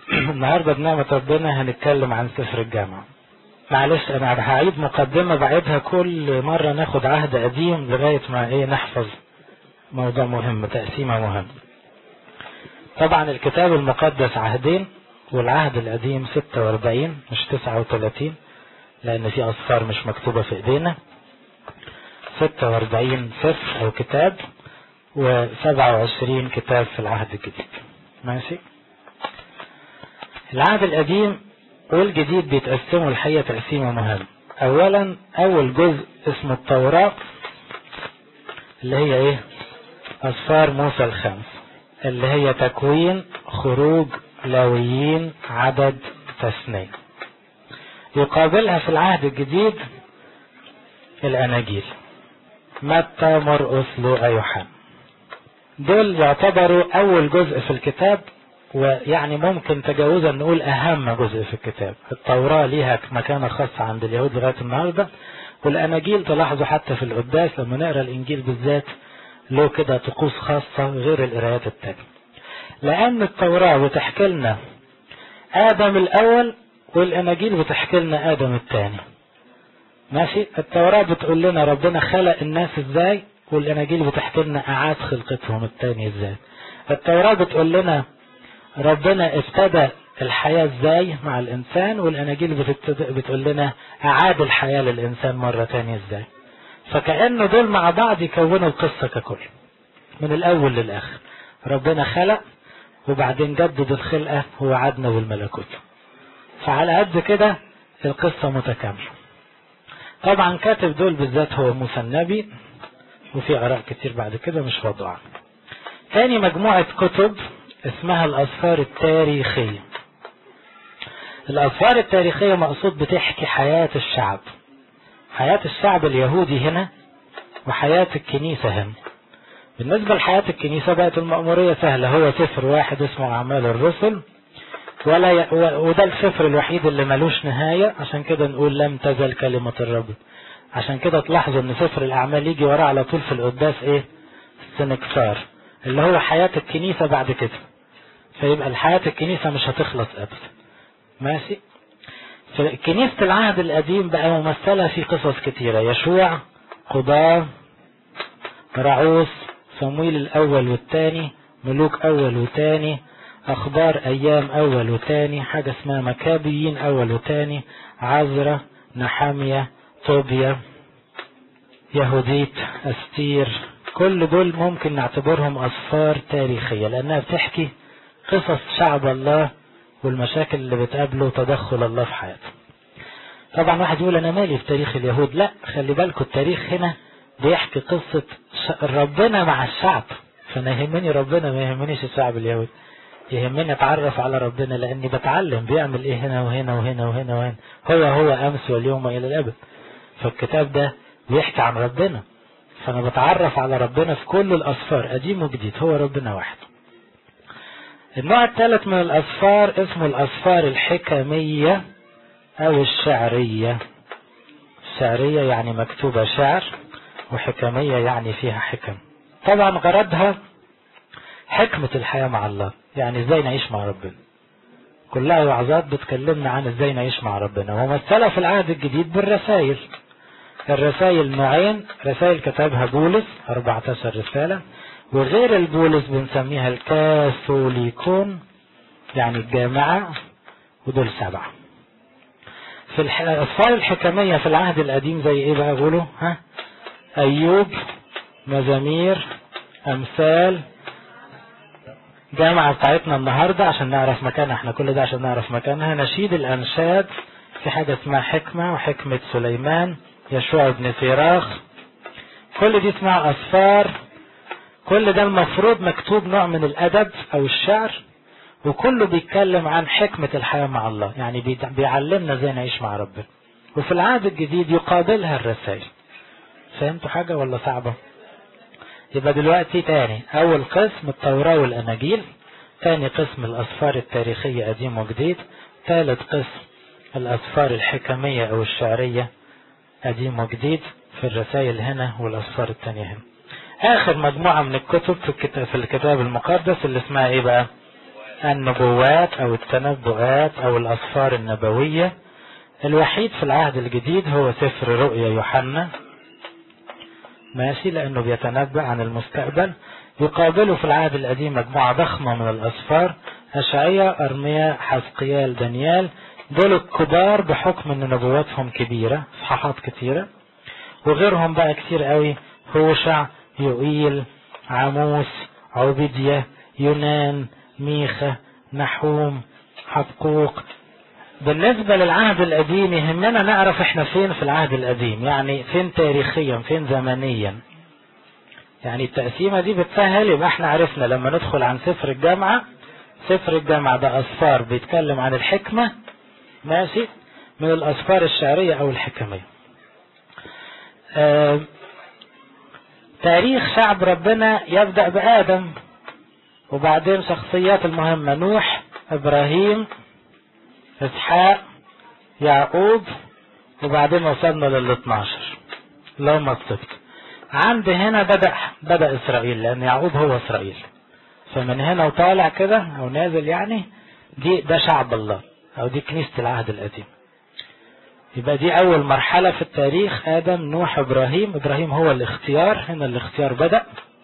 النهاردة بنعمة ربنا هنتكلم عن سفر الجامعة. معلش انا هعيد مقدمة بعيدها كل مرة، ناخد عهد قديم لغاية ما نحفظ موضوع مهم، تقسيمة مهم. طبعا الكتاب المقدس عهدين، والعهد القديم 46 مش 39، لان في اصفار مش مكتوبة في ايدينا. 46 سفر او كتاب، و27 كتاب في العهد الجديد. ماشي. العهد القديم والجديد بيتقسموا الحقيقة تقسيمة مهمة. اولا اول جزء اسمه التوراة، اللي هي اصفار موسى الخمس، اللي هي تكوين، خروج، لاويين، عدد، تثنية. يقابلها في العهد الجديد الاناجيل، متى، مرقس، لوقا، يوحنا. دول يعتبروا اول جزء في الكتاب، ويعني ممكن تجاوزا نقول اهم جزء في الكتاب. التوراة ليها مكانة خاصة عند اليهود لغاية النهاردة، والاناجيل تلاحظوا حتى في القداس لما نقرأ الانجيل بالذات له كده طقوس خاصة غير القرايات التانية، لان التوراة بتحكي لنا ادم الاول، والاناجيل بتحكي لنا ادم الثاني. ماشي. التوراة بتقول لنا ربنا خلق الناس ازاي، والاناجيل بتحكي لنا اعاد خلقتهم الثاني ازاي. التوراة بتقول لنا ربنا ابتدى الحياة ازاي مع الانسان، والاناجيل بتقول لنا اعاد الحياة للانسان مرة تانية ازاي. فكأنه دول مع بعض يكونوا القصة ككل من الاول للاخر. ربنا خلق وبعدين جدد الخلقة ووعدنا بالملكوت. فعلى قد كده القصة متكاملة. طبعا كاتب دول بالذات هو موسى النبي، وفي آراء كتير بعد كده مش موضوعنا. تاني مجموعة كتب اسمها الأسفار التاريخية. الأسفار التاريخية مقصود بتحكي حياة الشعب، حياة الشعب اليهودي هنا وحياة الكنيسة هنا. بالنسبة لحياة الكنيسة بقت المأمورية سهلة، هو سفر واحد اسمه أعمال الرسل، وده السفر الوحيد اللي ملوش نهاية، عشان كده نقول لم تزل كلمة الرب. عشان كده تلاحظوا ان سفر الأعمال يجي وراه على طول في القداس السنكسار، اللي هو حياة الكنيسة بعد كده. فيبقى الحياة الكنيسة مش هتخلص أبدا. ماشي. فكنيسة العهد القديم بقى ممثلة في قصص كتيرة: يشوع، قضاة، رعوس، صمويل الأول والثاني، ملوك أول وثاني، أخبار أيام أول وثاني، حاجة اسمها مكابيين أول وثاني، عزرة، نحامية، طوبيا، يهوديت، أستير. كل دول ممكن نعتبرهم أسفار تاريخية، لأنها بتحكي قصص شعب الله والمشاكل اللي بتقابله وتدخل الله في حياته. طبعا واحد يقول أنا مالي في تاريخ اليهود. لا، خلي بالكم التاريخ هنا بيحكي قصة ربنا مع الشعب. فأنا يهمني ربنا، ما يهمنيش الشعب اليهودي. يهمني اتعرف على ربنا، لاني بتعلم بيعمل ايه هنا وهنا وهنا وهنا وهنا. هو امس واليوم الى الابد. فالكتاب ده بيحكي عن ربنا، فانا بتعرف على ربنا في كل الاسفار قديم وجديد. هو ربنا واحد. النوع الثالث من الاسفار اسمه الاسفار الحكمية او الشعرية. الشعرية يعني مكتوبة شعر، وحكمية يعني فيها حكم. طبعا غرضها حكمة الحياة مع الله، يعني ازاي نعيش مع ربنا. كلها وعظات بتكلمنا عن ازاي نعيش مع ربنا، ومثلها في العهد الجديد بالرسائل. الرسائل نوعين: رسائل كتبها بولس 14 رسالة، وغير البولس بنسميها الكاثوليكون يعني الجامعة، ودول 7. في الأسفار الحكمية في العهد القديم زي ايه بقى؟ قولوا أيوب، مزامير، أمثال. جامعة بتاعتنا النهاردة عشان نعرف مكانها، احنا كل ده عشان نعرف مكانها. نشيد الأنشاد، في حاجة اسمها حكمة وحكمة سليمان، يشوع بن سيراخ. كل دي اسمها أسفار. كل ده المفروض مكتوب نوع من الأدب أو الشعر، وكله بيتكلم عن حكمة الحياة مع الله، يعني بيعلمنا ازاي نعيش مع ربنا. وفي العهد الجديد يقابلها الرسائل. فهمتوا حاجة ولا صعبة؟ يبقى دلوقتي تاني اول قسم التوراة والاناجيل، تاني قسم الاسفار التاريخية قديم وجديد، ثالث قسم الاسفار الحكمية او الشعرية قديم وجديد في الرسائل هنا والاسفار التانية هنا. اخر مجموعة من الكتب في الكتاب المقدس اللي اسمها ايه بقى؟ النبوات او التنبؤات او الاسفار النبوية. الوحيد في العهد الجديد هو سفر رؤيا يوحنا، ماشي، لانه بيتنبأ عن المستقبل. يقابله في العهد القديم مجموعة ضخمة من الاسفار، اشعياء، ارميا، حزقيال، دانيال، دول الكبار بحكم ان نبواتهم كبيرة، اصحاحات كتيرة. وغيرهم بقى كتير قوي، هوشع، يوئيل، عاموس، عبيدية، يونان، ميخا، نحوم، حبقوق. بالنسبة للعهد القديم يهمنا نعرف احنا فين في العهد القديم، يعني فين تاريخيا، فين زمنيا. يعني التقسيمة دي بتسهل، يبقى احنا عرفنا لما ندخل عن سفر الجامعة. سفر الجامعة ده أسفار بيتكلم عن الحكمة، ماشي، من الأسفار الشعرية أو الحكمية. تاريخ شعب ربنا يبدأ بآدم، وبعدين شخصيات المهمة نوح، إبراهيم، إسحاق، يعقوب، وبعدين وصلنا لل12 اللي هم السبط. عند هنا بدأ إسرائيل، لأن يعقوب هو إسرائيل، فمن هنا وطالع كده أو نازل، يعني ده شعب الله، أو دي كنيسة العهد القديم. يبقى دي أول مرحلة في التاريخ، آدم، نوح، إبراهيم هو الاختيار، هنا الاختيار بدأ،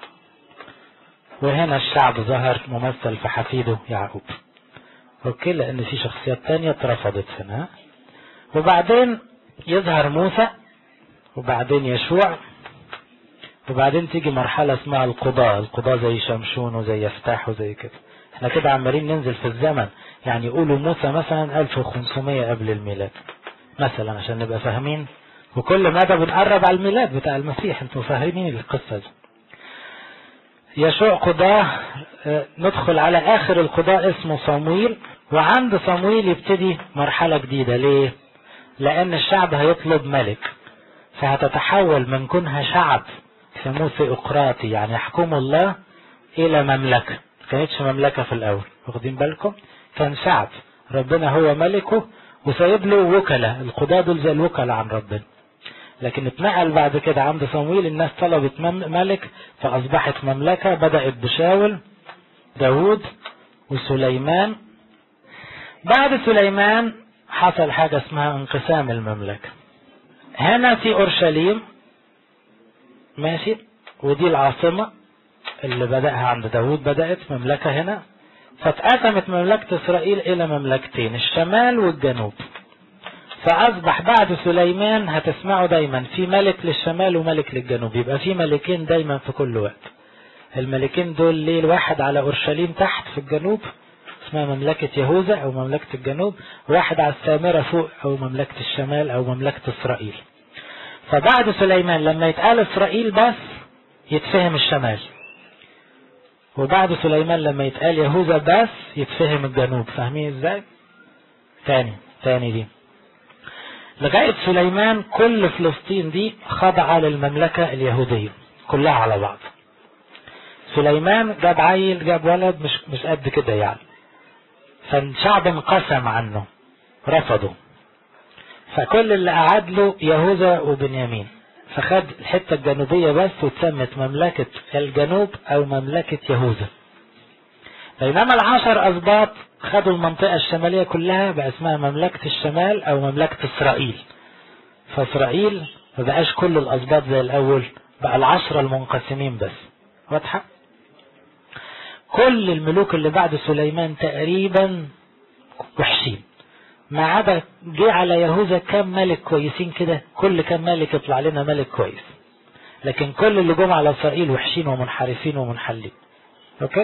وهنا الشعب ظهر ممثل في حفيده يعقوب. اوكي، لان في شخصيات تانية اترفضت هنا. وبعدين يظهر موسى، وبعدين يشوع، وبعدين تيجي مرحلة اسمها القضاء زي شمشون وزي يفتاح وزي كده. احنا كده عمالين ننزل في الزمن، يعني يقولوا موسى مثلا 1500 قبل الميلاد مثلا، عشان نبقى فاهمين. وكل مدى بنقرب على الميلاد بتاع المسيح، انتوا فاهمين القصة دي. يشوع قضاء، ندخل على اخر القضاء اسمه صمويل، وعند صمويل يبتدي مرحلة جديدة. ليه؟ لان الشعب هيطلب ملك، فهتتحول من كونها شعب سموه ثيوقراطي، يعني يحكم الله، الى مملكة. كانتش مملكة في الاول، واخدين بالكم؟ كان شعب ربنا هو ملكه، وسايب له وكلاء. القضاة دول زي الوكلاء عن ربنا. لكن اتنقل بعد كده عند صمويل، الناس طلبت ملك، فاصبحت مملكة. بدأت بشاول، داود، وسليمان. بعد سليمان حصل حاجة اسمها انقسام المملكة. هنا في اورشليم، ماشي، ودي العاصمة اللي بدأها عند داود، بدأت مملكة هنا. فاتقسمت مملكة اسرائيل الى مملكتين، الشمال والجنوب. فاصبح بعد سليمان هتسمعوا دايما في ملك للشمال وملك للجنوب، يبقى في ملكين دايما في كل وقت. الملكين دول ليه؟ الواحد على اورشليم تحت في الجنوب اسمها مملكة يهوذا او مملكة الجنوب، واحد على السامرة فوق او مملكة الشمال او مملكة اسرائيل. فبعد سليمان لما يتقال اسرائيل بس يتفهم الشمال، وبعد سليمان لما يتقال يهوذا بس يتفهم الجنوب. فاهمين ازاي؟ تاني دي لغاية سليمان كل فلسطين دي خاضعة للمملكة اليهودية كلها على بعض. سليمان جاب عيل، جاب ولد مش قد كده يعني، فالشعب انقسم عنه، رفضه. فكل اللي قعد له يهوذا وبنيامين، فخد الحتة الجنوبية بس، وتسمت مملكة الجنوب او مملكة يهوذا. بينما 10 أسباط خدوا المنطقة الشمالية كلها، بقى اسمها مملكة الشمال او مملكة اسرائيل. فاسرائيل ما بقاش كل الأسباط زي الاول، بقى 10 المنقسمين بس. واضحة؟ كل الملوك اللي بعد سليمان تقريبا وحشين، ما عدا جه على يهوذا كام ملك كويسين كده، كل كام ملك يطلع لنا ملك كويس. لكن كل اللي جم على اسرائيل وحشين ومنحرفين ومنحلين. اوكي؟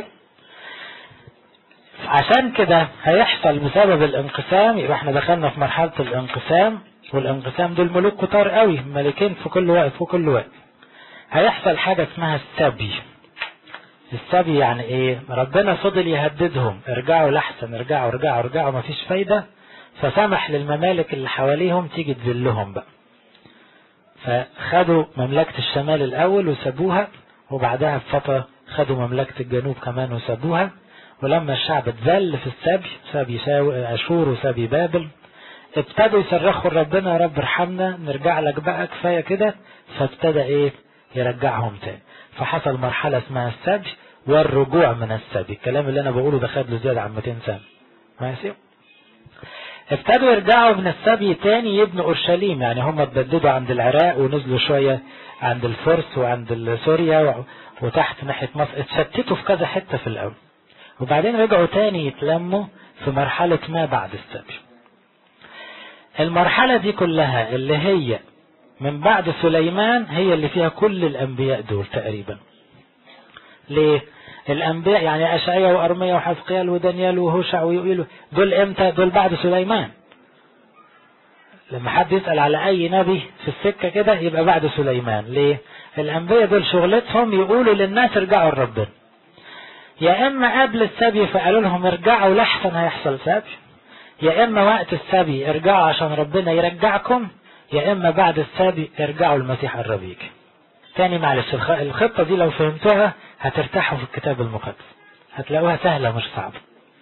عشان كده هيحصل بسبب الانقسام، يبقى احنا دخلنا في مرحلة الانقسام، والانقسام دول ملوك كتار قوي، ملكين في كل وقت. هيحصل حاجة اسمها السبي. السبي يعني ايه؟ ربنا فضل يهددهم، ارجعوا لحسن، ارجعوا، مفيش فايدة، فسمح للممالك اللي حواليهم تيجي تذلهم بقى. فخدوا مملكة الشمال الاول وسابوها، وبعدها بفترة خدوا مملكة الجنوب كمان وسابوها. ولما الشعب اتذل في السبي، سبي اشور وسبي بابل، ابتدوا يصرخوا ربنا، يا رب ارحمنا، نرجع لك بقى، كفاية كده. فابتدى ايه؟ يرجعهم تاني. فحصل مرحلة اسمها السبي، والرجوع من السبي. الكلام اللي انا بقوله ده خد له زيادة عن 200 سنة. ماشي. ابتدوا يرجعوا من السبي تاني يبنوا اورشليم، يعني هم اتبددوا عند العراق ونزلوا شوية عند الفرس وعند سوريا وتحت ناحية مصر، اتشتتوا في كذا حتة في الاول، وبعدين رجعوا تاني يتلموا في مرحلة ما بعد السبي. المرحلة دي كلها اللي هي من بعد سليمان هي اللي فيها كل الانبياء دول تقريبا. ليه؟ الانبياء يعني اشعياء وارميا وحزقيال ودانيال وهوشع ويوئيل دول امتى؟ دول بعد سليمان. لما حد يسأل على اي نبي في السكة كده يبقى بعد سليمان. ليه؟ الانبياء دول شغلتهم يقولوا للناس ارجعوا لربنا، يا اما قبل السبي فقالوا لهم ارجعوا لحسن هيحصل سبي، يا اما وقت السبي ارجعوا عشان ربنا يرجعكم، يا اما بعد السبي ارجعوا المسيح قرب يجي. تاني معلش، الخطة دي لو فهمتوها هترتاحوا في الكتاب المقدس، هتلاقوها سهلة مش صعبة.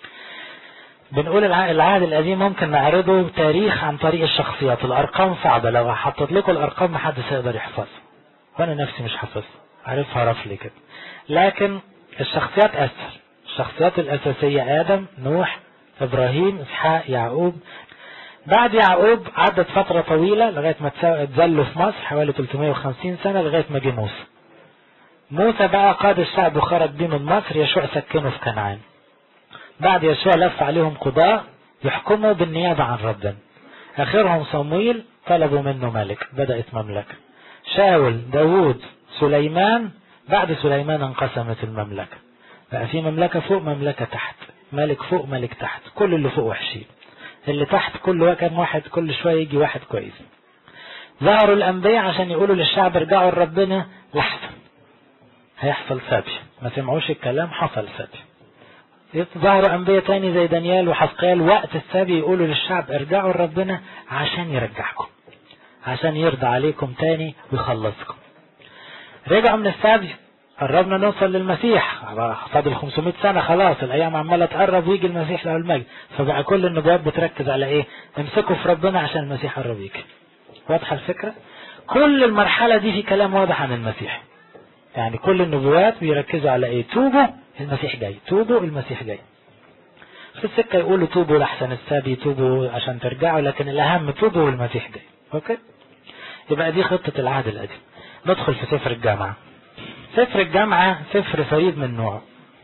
بنقول العهد القديم ممكن نعرضه تاريخ عن طريق الشخصيات. الارقام صعبة، لو حطيت لكم الارقام محدش هيقدر يحفظها، وانا نفسي مش حافظها، عارفها رفلي كده. لكن الشخصيات اسهل. الشخصيات الاساسية ادم، نوح، ابراهيم، اسحاق، يعقوب. بعد يعقوب عدت فترة طويلة لغاية ما اتذلوا في مصر حوالي 350 سنة لغاية ما جه موسى. موسى بقى قاد الشعب وخرج بيه من مصر. يشوع سكنه في كنعان. بعد يشوع لف عليهم قضاء يحكموا بالنيابة عن ربنا. اخرهم صمويل طلبوا منه ملك، بدأت مملكة. شاول، داوود، سليمان. بعد سليمان انقسمت المملكة، بقى في مملكة فوق مملكة تحت، ملك فوق ملك تحت. كل اللي فوق وحشين، اللي تحت كان واحد كل شوية يجي واحد كويس. ظهروا الانبياء عشان يقولوا للشعب ارجعوا لربنا لحسن هيحصل سبي. ما سمعوش الكلام، حصل سبي. ظهروا انبياء تاني زي دانيال وحزقيال وقت السبي يقولوا للشعب ارجعوا لربنا عشان يرجعكم، عشان يرضى عليكم تاني ويخلصكم. رجعوا من السبي، قربنا نوصل للمسيح، فاضل 500 سنة خلاص، الايام عمالة تقرب ويجي المسيح له المجد. فبقى كل النبوات بتركز على ايه؟ امسكوا في ربنا عشان المسيح قرب يجي. واضحة الفكرة؟ كل المرحلة دي في كلام واضح عن المسيح. يعني كل النبوات بيركزوا على ايه؟ توبوا المسيح جاي، توبوا المسيح جاي. في السكة يقولوا توبوا لحسن السبي، توبوا عشان ترجعوا، لكن الاهم توبوا والمسيح جاي. اوكي؟ يبقى دي خطة العهد القديم. ندخل في سفر الجامعة. سفر الجامعة سفر فريد من نوعه،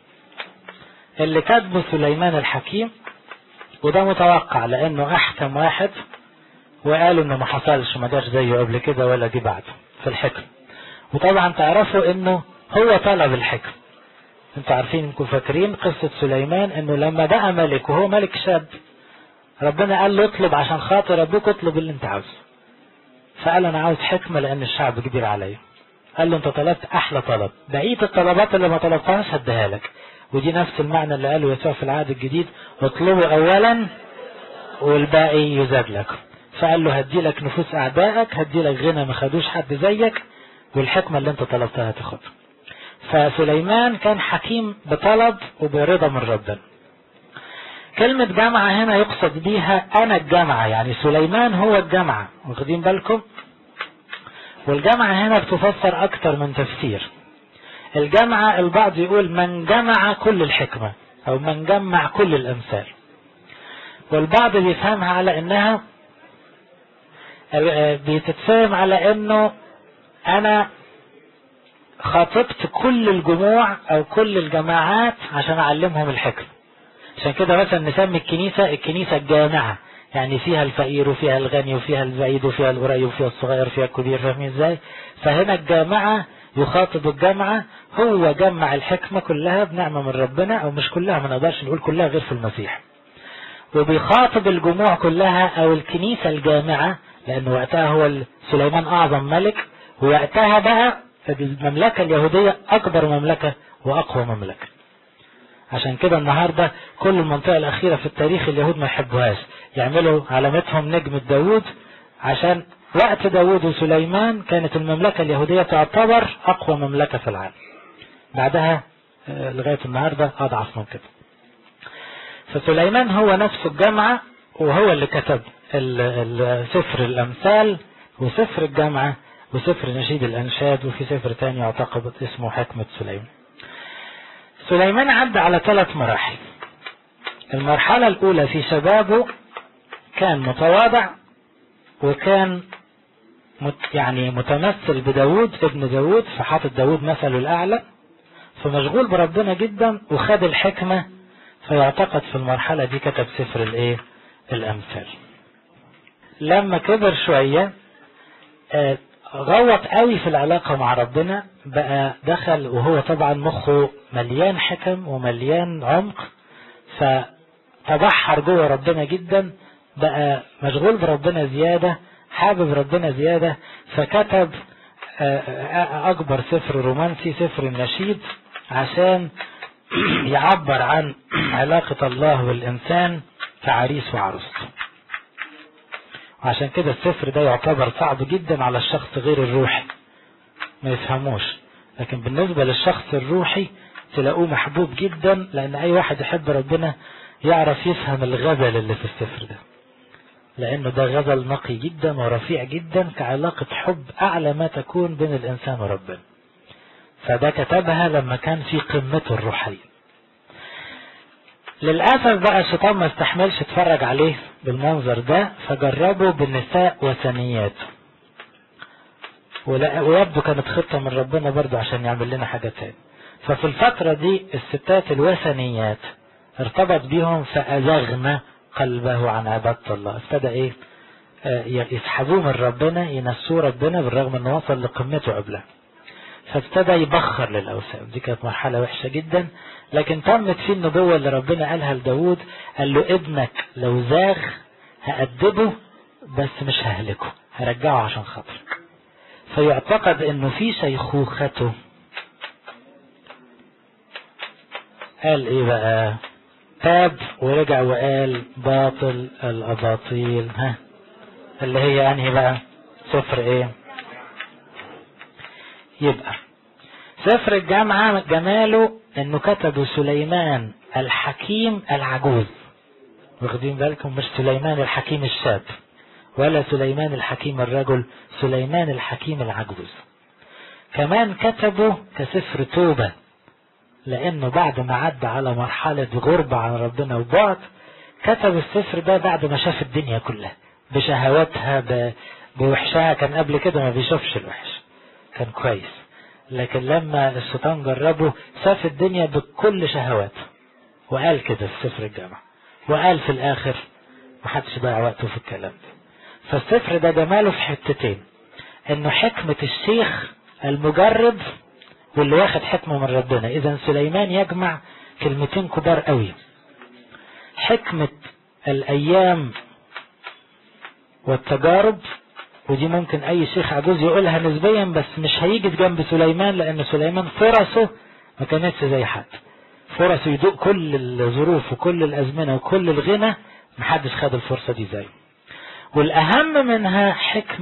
اللي كاتبه سليمان الحكيم، وده متوقع لانه احكم واحد، وقالوا انه ما حصلش، ما جاش زيه قبل كده ولا جه بعده في الحكم. وطبعا تعرفوا انه هو طلب الحكم. انتوا عارفين، انكم فاكرين قصة سليمان انه لما بقى ملك وهو ملك شاب، ربنا قال له اطلب عشان خاطر ابوك، اطلب اللي انت عاوزه. فقال انا عاوز حكمة لان الشعب كبير عليا. قال له انت طلبت احلى طلب، بقية الطلبات اللي ما طلبتهاش هديها لك. ودي نفس المعنى اللي قاله يسوع في العهد الجديد، اطلبوا اولا والباقي يزاد لكم. فقال له هدي لك نفوس اعدائك، هدي لك غنى ما خدوش حد زيك، والحكمة اللي انت طلبتها تاخدها. فسليمان كان حكيم بطلب وبرضا من ربنا. كلمة جامعة هنا يقصد بيها انا الجامعة، يعني سليمان هو الجامعة، واخدين بالكم؟ والجامعة هنا بتفسر اكتر من تفسير. الجامعة البعض يقول من جمع كل الحكمة او من جمع كل الامثال، والبعض بيفهمها على انها بتتفهم على انه انا خاطبت كل الجموع او كل الجماعات عشان اعلمهم الحكمة. عشان كده مثلا نسمي الكنيسة الجامعة، يعني فيها الفقير وفيها الغني وفيها البعيد وفيها القريب وفيها الصغير وفيها الكبير. فاهمين ازاي؟ فهنا الجامعة يخاطب الجامعة، هو جمع الحكمة كلها بنعمة من ربنا، او مش كلها، ما نقدرش نقول كلها غير في المسيح. وبيخاطب الجموع كلها او الكنيسة الجامعة، لان وقتها هو سليمان اعظم ملك، ووقتها بقى المملكة اليهودية اكبر مملكة واقوى مملكة. عشان كده النهاردة كل المنطقة الاخيرة في التاريخ اليهود ما يحبوهاش، يعملوا علامتهم نجم داوود، عشان وقت داوود وسليمان كانت المملكة اليهودية تعتبر اقوى مملكة في العالم. بعدها لغاية النهاردة اضعف من كده. فسليمان هو نفسه الجامعة، وهو اللي كتب سفر الامثال وسفر الجامعة وسفر نشيد الانشاد، وفي سفر تاني اعتقد اسمه حكمة سليمان. سليمان عدى على 3 مراحل. المرحلة الأولى في شبابه كان متواضع، وكان يعني متمثل بداود ابن داود، فحاطط داود مثله الأعلى، فمشغول بربنا جدا وخد الحكمة، فيعتقد في المرحلة دي كتب سفر الأمثال. لما كبر شوية غوط قوي في العلاقة مع ربنا، بقى دخل وهو طبعا مخه مليان حكم ومليان عمق، فتبحر جوه ربنا جدا، بقى مشغول بربنا زيادة، حابب ربنا زيادة، فكتب أكبر سفر رومانسي، سفر النشيد، عشان يعبر عن علاقة الله والإنسان كعريس وعروسته. وعشان كده السفر ده يعتبر صعب جدا على الشخص غير الروحي ما يفهموش، لكن بالنسبة للشخص الروحي تلاقوه محبوب جدا، لأن أي واحد يحب ربنا يعرف يفهم الغزل اللي في السفر ده، لأنه ده غزل نقي جدا ورفيع جدا كعلاقة حب أعلى ما تكون بين الإنسان وربنا. فده كتبها لما كان في قمته الروحية. للأسف بقى الشيطان ما استحملش يتفرج عليه بالمنظر ده، فجربه بالنساء وثنيات، ويبدو كانت خطة من ربنا برضو عشان يعمل لنا حاجة تاني. ففي الفترة دي الستات الوثنيات ارتبط بيهم، فأزغنا قلبه عن عبادة الله. ابتدى يسحبوه من ربنا، ينسوه ربنا بالرغم انه وصل لقمته قبلها، فابتدى يبخر للأوثان. دي كانت مرحلة وحشة جدا، لكن تمت فيه النبوة اللي ربنا قالها لداود، قال له ابنك لو زاغ هأدبه بس مش ههلكه، هرجعه عشان خاطرك. فيعتقد انه في شيخوخته قال ايه بقى؟ تاب ورجع وقال باطل الأباطيل، اللي هي انهي بقى؟ سفر ايه؟ يبقى سفر الجامعة جماله انه كتبه سليمان الحكيم العجوز، واخدين بالكم؟ مش سليمان الحكيم الشاب ولا سليمان الحكيم الرجل، سليمان الحكيم العجوز. كمان كتبه كسفر توبة، لانه بعد ما عدى على مرحلة غربة عن ربنا وبعد، كتب السفر ده بعد ما شاف الدنيا كلها بشهواتها بوحشها. كان قبل كده ما بيشوفش الوحش، كان كويس، لكن لما الشيطان جربه شاف الدنيا بكل شهوات، وقال كده في سفر الجامعة، وقال في الاخر محدش ضيع وقته في الكلام ده. فالسفر ده جماله في حتتين، انه حكمة الشيخ المجرب واللي واخد حكمة من ربنا. اذا سليمان يجمع كلمتين كبار قوي، حكمة الايام والتجارب، ودي ممكن اي شيخ عجوز يقولها نسبيا، بس مش هيجي جنب سليمان، لان سليمان فرصه ما كانتش زي حد، فرصه يدوق كل الظروف وكل الازمنة وكل الغنى، محدش خد الفرصة دي زيه. والاهم منها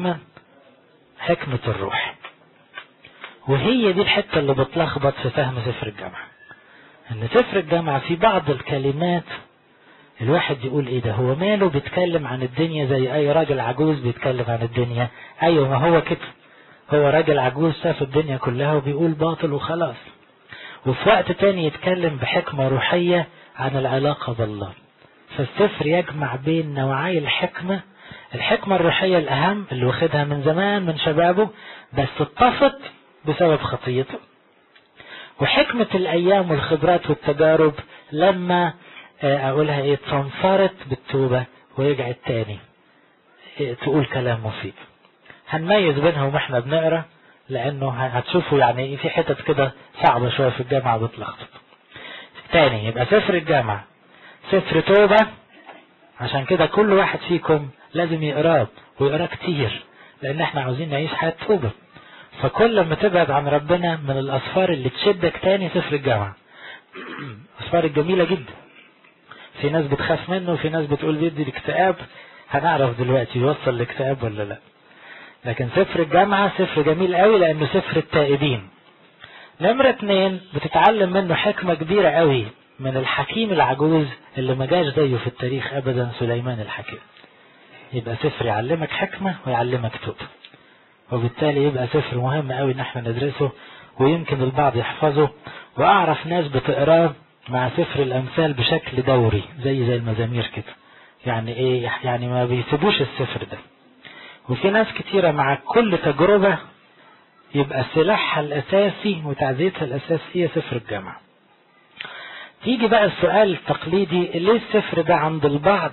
حكمة الروح، وهي دي الحتة اللي بتلخبط في فهم سفر الجامعة. ان سفر الجامعة في بعض الكلمات الواحد يقول ايه ده، هو ماله بيتكلم عن الدنيا زي اي راجل عجوز بيتكلم عن الدنيا؟ ايوه، ما هو كده، هو راجل عجوز شاف الدنيا كلها وبيقول باطل وخلاص. وفي وقت تاني يتكلم بحكمة روحية عن العلاقة بالله. فالسفر يجمع بين نوعي الحكمة الروحية الأهم اللي واخدها من زمان من شبابه، بس اتطفت بسبب خطيته، وحكمة الأيام والخبرات والتجارب لما أقولها إيه تنفرت بالتوبة ورجعت تاني تقول كلام مفيد. هنميز بينهم واحنا بنقرأ، لأنه هتشوفوا يعني في حتت كده صعبة شوية في الجامعة بتلخبط. تاني يبقى سفر الجامعة سفر توبة، عشان كده كل واحد فيكم لازم يقراه ويقراه كتير، لأن احنا عاوزين نعيش حياة توبة. فكل ما تبعد عن ربنا من الأسفار اللي تشدك تاني سفر الجامعة. أسفار الجميلة جدا، في ناس بتخاف منه وفي ناس بتقول بيدي الاكتئاب، هنعرف دلوقتي يوصل الاكتئاب ولا لا. لكن سفر الجامعة سفر جميل قوي لأنه سفر التائبين. نمرة 2 بتتعلم منه حكمة كبيرة قوي من الحكيم العجوز اللي ما جاش زيه في التاريخ أبدا، سليمان الحكيم. يبقى سفر يعلمك حكمة ويعلمك توبة، وبالتالي يبقى سفر مهم قوي ان احنا ندرسه، ويمكن البعض يحفظه وأعرف ناس بتقراه مع سفر الأمثال بشكل دوري زي المزامير كده. يعني إيه؟ يعني ما بيسيبوش السفر ده. وفي ناس كتيرة مع كل تجربة يبقى سلاحها الأساسي وتعزيتها الأساسي هي سفر الجامعة. تيجي بقى السؤال التقليدي، ليه السفر ده عند البعض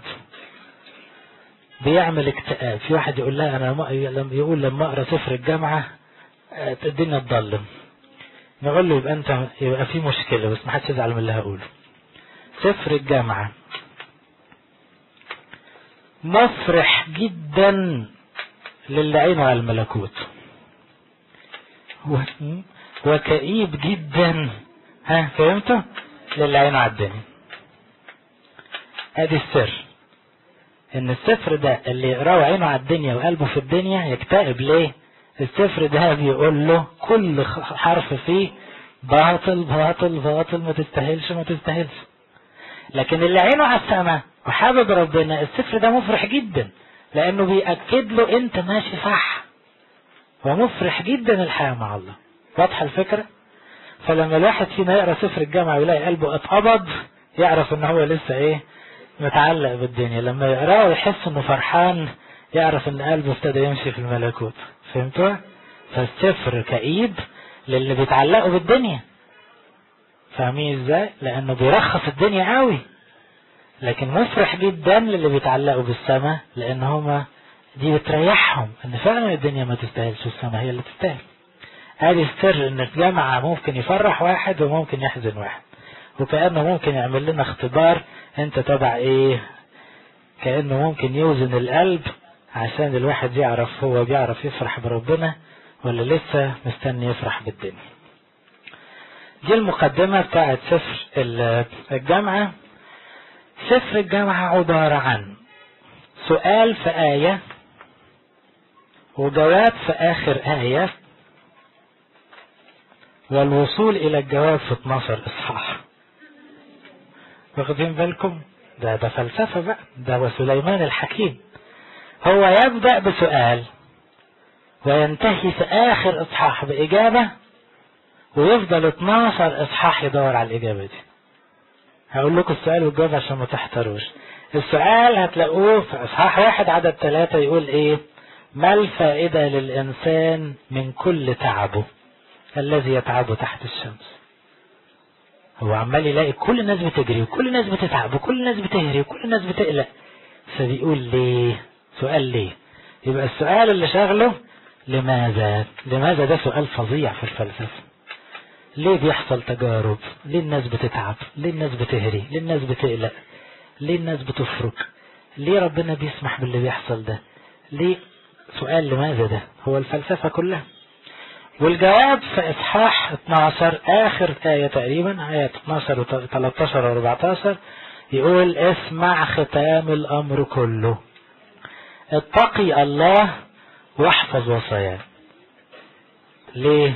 بيعمل اكتئاب؟ في واحد يقول لا أنا لما أقرأ سفر الجامعة الدنيا تضلم. نقول له يبقى في مشكلة، بس ما حدش يزعل من اللي هقوله. سفر الجامعة مفرح جدا للي عينه على الملكوت، وكئيب جدا، فهمتوا؟ للي عينه على الدنيا. ادي السر، ان السفر ده اللي يقراه عينه على الدنيا وقلبه في الدنيا يكتئب. ليه؟ السفر ده بيقول له كل حرف فيه باطل باطل باطل، ما تستاهلش ما تستاهلش. لكن اللي عينه على السماء وحابب ربنا، السفر ده مفرح جدا، لانه بيأكد له انت ماشي صح، ومفرح جدا الحياة مع الله. واضحة الفكرة؟ فلما الواحد فينا يقرأ سفر الجامعة ويلاقي قلبه اتقبض، يعرف ان هو لسه متعلق بالدنيا. لما يقرأه ويحس انه فرحان، يعرف ان قلبه ابتدى يمشي في الملكوت. فهمتوا؟ فالسفر كئيب للي بيتعلقوا بالدنيا. فاهمين ازاي؟ لانه بيرخص الدنيا قوي. لكن مفرح جدا للي بيتعلقوا بالسماء، لان هما دي بتريحهم ان فعلا الدنيا ما تستاهلش والسماء هي اللي تستاهل. ادي السر، ان الجامعة ممكن يفرح واحد وممكن يحزن واحد، وكأنه ممكن يعمل لنا اختبار انت تبع ايه. كأنه ممكن يوزن القلب عشان الواحد يعرف هو بيعرف يفرح بربنا ولا لسه مستني يفرح بالدنيا. دي المقدمة بتاعت سفر الجامعة. سفر الجامعة عبارة عن سؤال في آية وجواب في آخر آية، والوصول إلى الجواب في 12 إصحاح. واخدين بالكم؟ ده فلسفة بقى، ده وسليمان الحكيم. هو يبدأ بسؤال وينتهي في آخر إصحاح بإجابة، ويفضل 12 إصحاح يدور على الإجابة دي. هقول لكم السؤال والجواب عشان ما تحتروش. السؤال هتلاقوه في إصحاح 1 عدد 3، يقول إيه؟ ما الفائدة للإنسان من كل تعبه الذي يتعبه تحت الشمس؟ هو عمال يلاقي كل الناس بتجري وكل الناس بتتعب وكل الناس بتهري وكل الناس بتقلق، فبيقول ليه؟ سؤال ليه؟ يبقى السؤال اللي شغله لماذا؟ لماذا ده سؤال فظيع في الفلسفة. ليه بيحصل تجارب؟ ليه الناس بتتعب؟ ليه الناس بتهري؟ ليه الناس بتقلق؟ ليه الناس بتفرك؟ ليه ربنا بيسمح باللي بيحصل ده؟ ليه؟ سؤال لماذا ده هو الفلسفة كلها. والجواب في إصحاح 12 آخر آية تقريبا، آية 12 و13 و14، يقول اسمع ختام الأمر كله، اتقي الله واحفظ وصاياه. ليه؟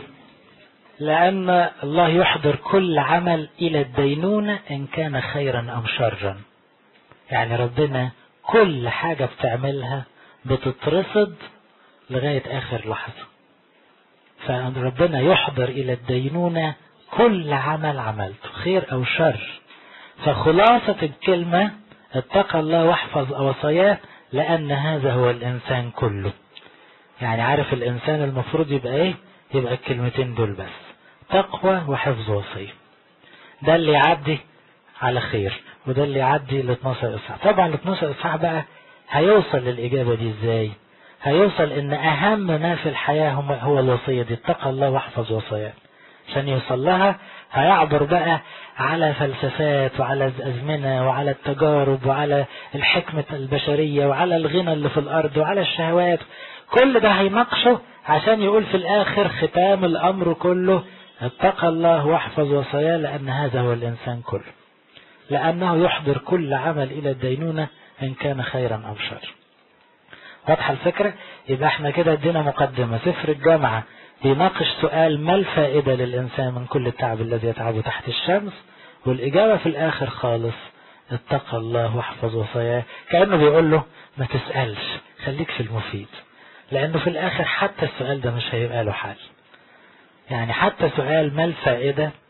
لأن الله يحضر كل عمل إلى الدينونة إن كان خيرا أم شرا. يعني ربنا كل حاجة بتعملها بتترصد لغاية آخر لحظة. فربنا يحضر إلى الدينونة كل عمل عملته خير أو شر. فخلاصة الكلمة اتقى الله واحفظ وصاياه، لأن هذا هو الإنسان كله. يعني عارف الإنسان المفروض يبقى إيه؟ يبقى الكلمتين دول بس، تقوى وحفظ وصية. ده اللي يعدي على خير، وده اللي يعدي ل 12 إصحاح. طبعا ال 12 إصحاح بقى هيوصل للإجابة دي إزاي؟ هيوصل إن أهم ما في الحياة هو الوصية دي، اتقى الله واحفظ وصاياه. عشان يوصل لها هيعبر بقى على فلسفات وعلى الأزمنة وعلى التجارب وعلى الحكمة البشرية وعلى الغنى اللي في الأرض وعلى الشهوات. كل ده هيناقشه عشان يقول في الآخر ختام الأمر كله، اتقى الله واحفظ وصاياه، لأن هذا هو الإنسان كله، لأنه يحضر كل عمل إلى الدينونة إن كان خيرا أو شر. واضحة الفكرة؟ يبقى احنا كده ادينا مقدمة. سفر الجامعة بيناقش سؤال ما الفائدة للإنسان من كل التعب الذي يتعبه تحت الشمس، والإجابة في الآخر خالص اتقى الله واحفظ وصاياه. كأنه بيقول له ما تسألش، خليك في المفيد، لأنه في الآخر حتى السؤال ده مش هيبقى له حل. يعني حتى سؤال ما الفائدة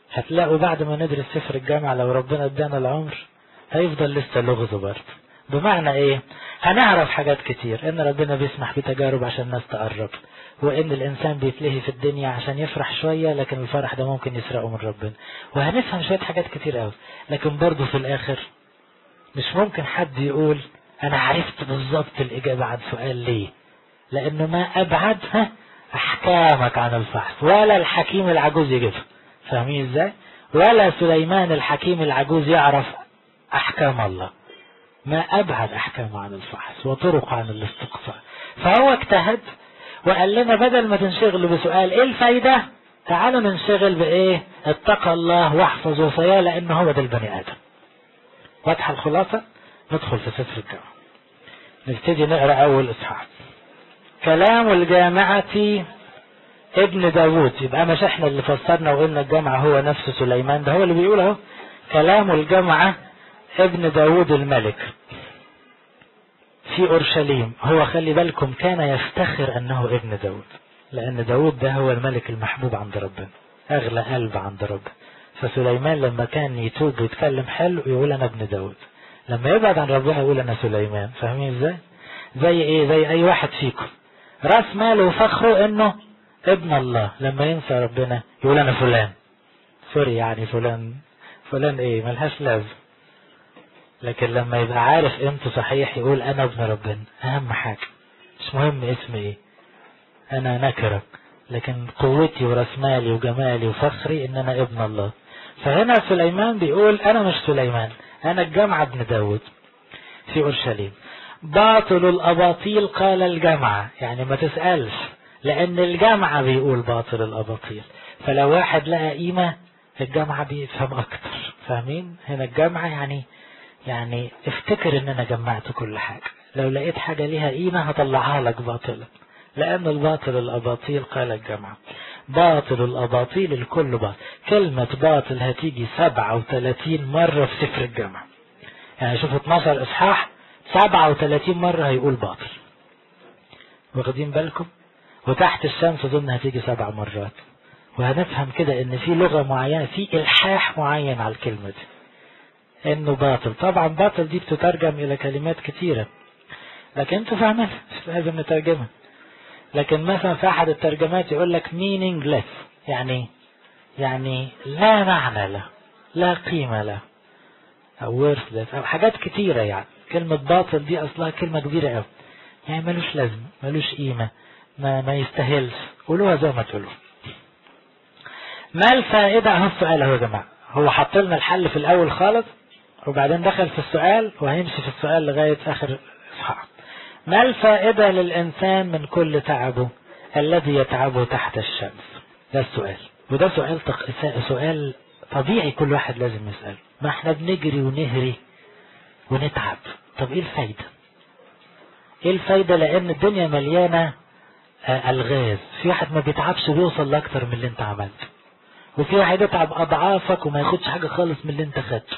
هتلاقوا بعد ما ندرس سفر الجامعة لو ربنا ادانا العمر هيفضل لسه لغز برضه. بمعنى ايه؟ هنعرف حاجات كتير، ان ربنا بيسمح بتجارب عشان الناس تقرب، وان الانسان بيتلهي في الدنيا عشان يفرح شوية، لكن الفرح ده ممكن يسرقه من ربنا، وهنفهم شوية حاجات كتير قوي. لكن برضه في الاخر مش ممكن حد يقول انا عرفت بالظبط الاجابة عن سؤال ليه، لانه ما ابعدها احكامك عن الفحص، ولا الحكيم العجوز يجيبها. فاهمين ازاي؟ ولا سليمان الحكيم العجوز يعرف احكام الله، ما ابعد احكامه عن الفحص وطرق عن الاستقصاء. فهو اجتهد وقال لنا بدل ما تنشغلوا بسؤال ايه الفايدة، تعالوا ننشغل بايه؟ اتقى الله واحفظ وصاياه، لان هو ده البني ادم. واضحة الخلاصة؟ ندخل في سفر الجامعة، نبتدي نقرأ اول اصحاح. كلام الجامعة ابن داود. يبقى مش احنا اللي فسرنا وقلنا الجامعة هو نفس سليمان، ده هو اللي بيقول اهو كلام الجامعة ابن داود الملك في أورشليم. هو خلي بالكم كان يفتخر أنه ابن داود، لأن داود ده هو الملك المحبوب عند ربنا، أغلى قلب عند ربنا. فسليمان لما كان يتوب ويتكلم حلو يقول أنا ابن داود، لما يبعد عن ربنا يقول أنا سليمان. فاهمين ازاي؟ زي ايه؟ زي أي واحد فيكم راس ماله وفخره أنه ابن الله، لما ينسى ربنا يقول أنا فلان. سوري يعني فلان ايه ملهاش لازم. لكن لما يبقى عارف قيمته صحيح يقول انا ابن ربنا. اهم حاجة مش مهم اسمي ايه، انا نكرة، لكن قوتي ورسمالي وجمالي وفخري ان انا ابن الله. فهنا سليمان بيقول انا مش سليمان، انا الجامعة ابن داود في اورشليم. باطل الاباطيل قال الجامعة، يعني ما تسألش، لان الجامعة بيقول باطل الاباطيل. فلو واحد لقى قيمة الجامعة بيفهم اكتر. فاهمين؟ هنا الجامعة يعني افتكر ان انا جمعت كل حاجة، لو لقيت حاجة ليها قيمة هطلعها لك باطلة، لان الباطل الاباطيل قال الجامعة. باطل الاباطيل الكل باطل. كلمة باطل هتيجي 37 مرة في سفر الجامعة، يعني شوفوا 12 اصحاح 37 مرة هيقول باطل. واخدين بالكم؟ وتحت الشمس ظن هتيجي 7 مرات. وهنفهم كده ان في لغة معينة، في الحاح معين على الكلمة دي انه باطل. طبعا باطل دي بتترجم الى كلمات كتيرة، لكن انتوا فاهمين مش لازم نترجمها. لكن مثلا في احد الترجمات يقول لك meaningless، يعني لا معنى له، لا قيمة له، او worthless، او حاجات كتيرة. يعني كلمة باطل دي اصلها كلمة كبيرة قوي، يعني ملوش لازمة، ملوش قيمة، ما يستاهلش. قولوها زي ما تقولوا. ما الفائدة؟ اهو السؤال اهو يا جماعة، هو حط لنا الحل في الاول خالص وبعدين دخل في السؤال، وهيمشي في السؤال لغاية آخر إصحاح. ما الفائدة للإنسان من كل تعبه الذي يتعبه تحت الشمس؟ ده السؤال، وده سؤال طبيعي كل واحد لازم يسأله. ما احنا بنجري ونهري ونتعب، طب ايه الفايدة؟ ايه الفايدة؟ لأن الدنيا مليانة ألغاز. في واحد ما بيتعبش بيوصل لأكتر من اللي انت عملته، وفي واحد يتعب أضعافك وما ياخدش حاجة خالص من اللي انت خدته.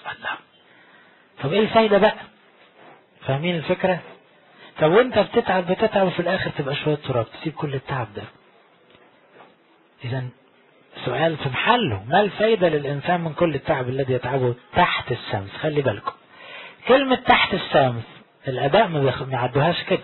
طب ايه الفايدة بقى؟ فاهمين الفكرة؟ طب وانت بتتعب وفي الاخر تبقى شوية تراب، تسيب كل التعب ده. اذا سؤال في محله، ما الفايدة للانسان من كل التعب الذي يتعبه تحت الشمس؟ خلي بالكم كلمة تحت الشمس الاداء ما يعدوهاش كده.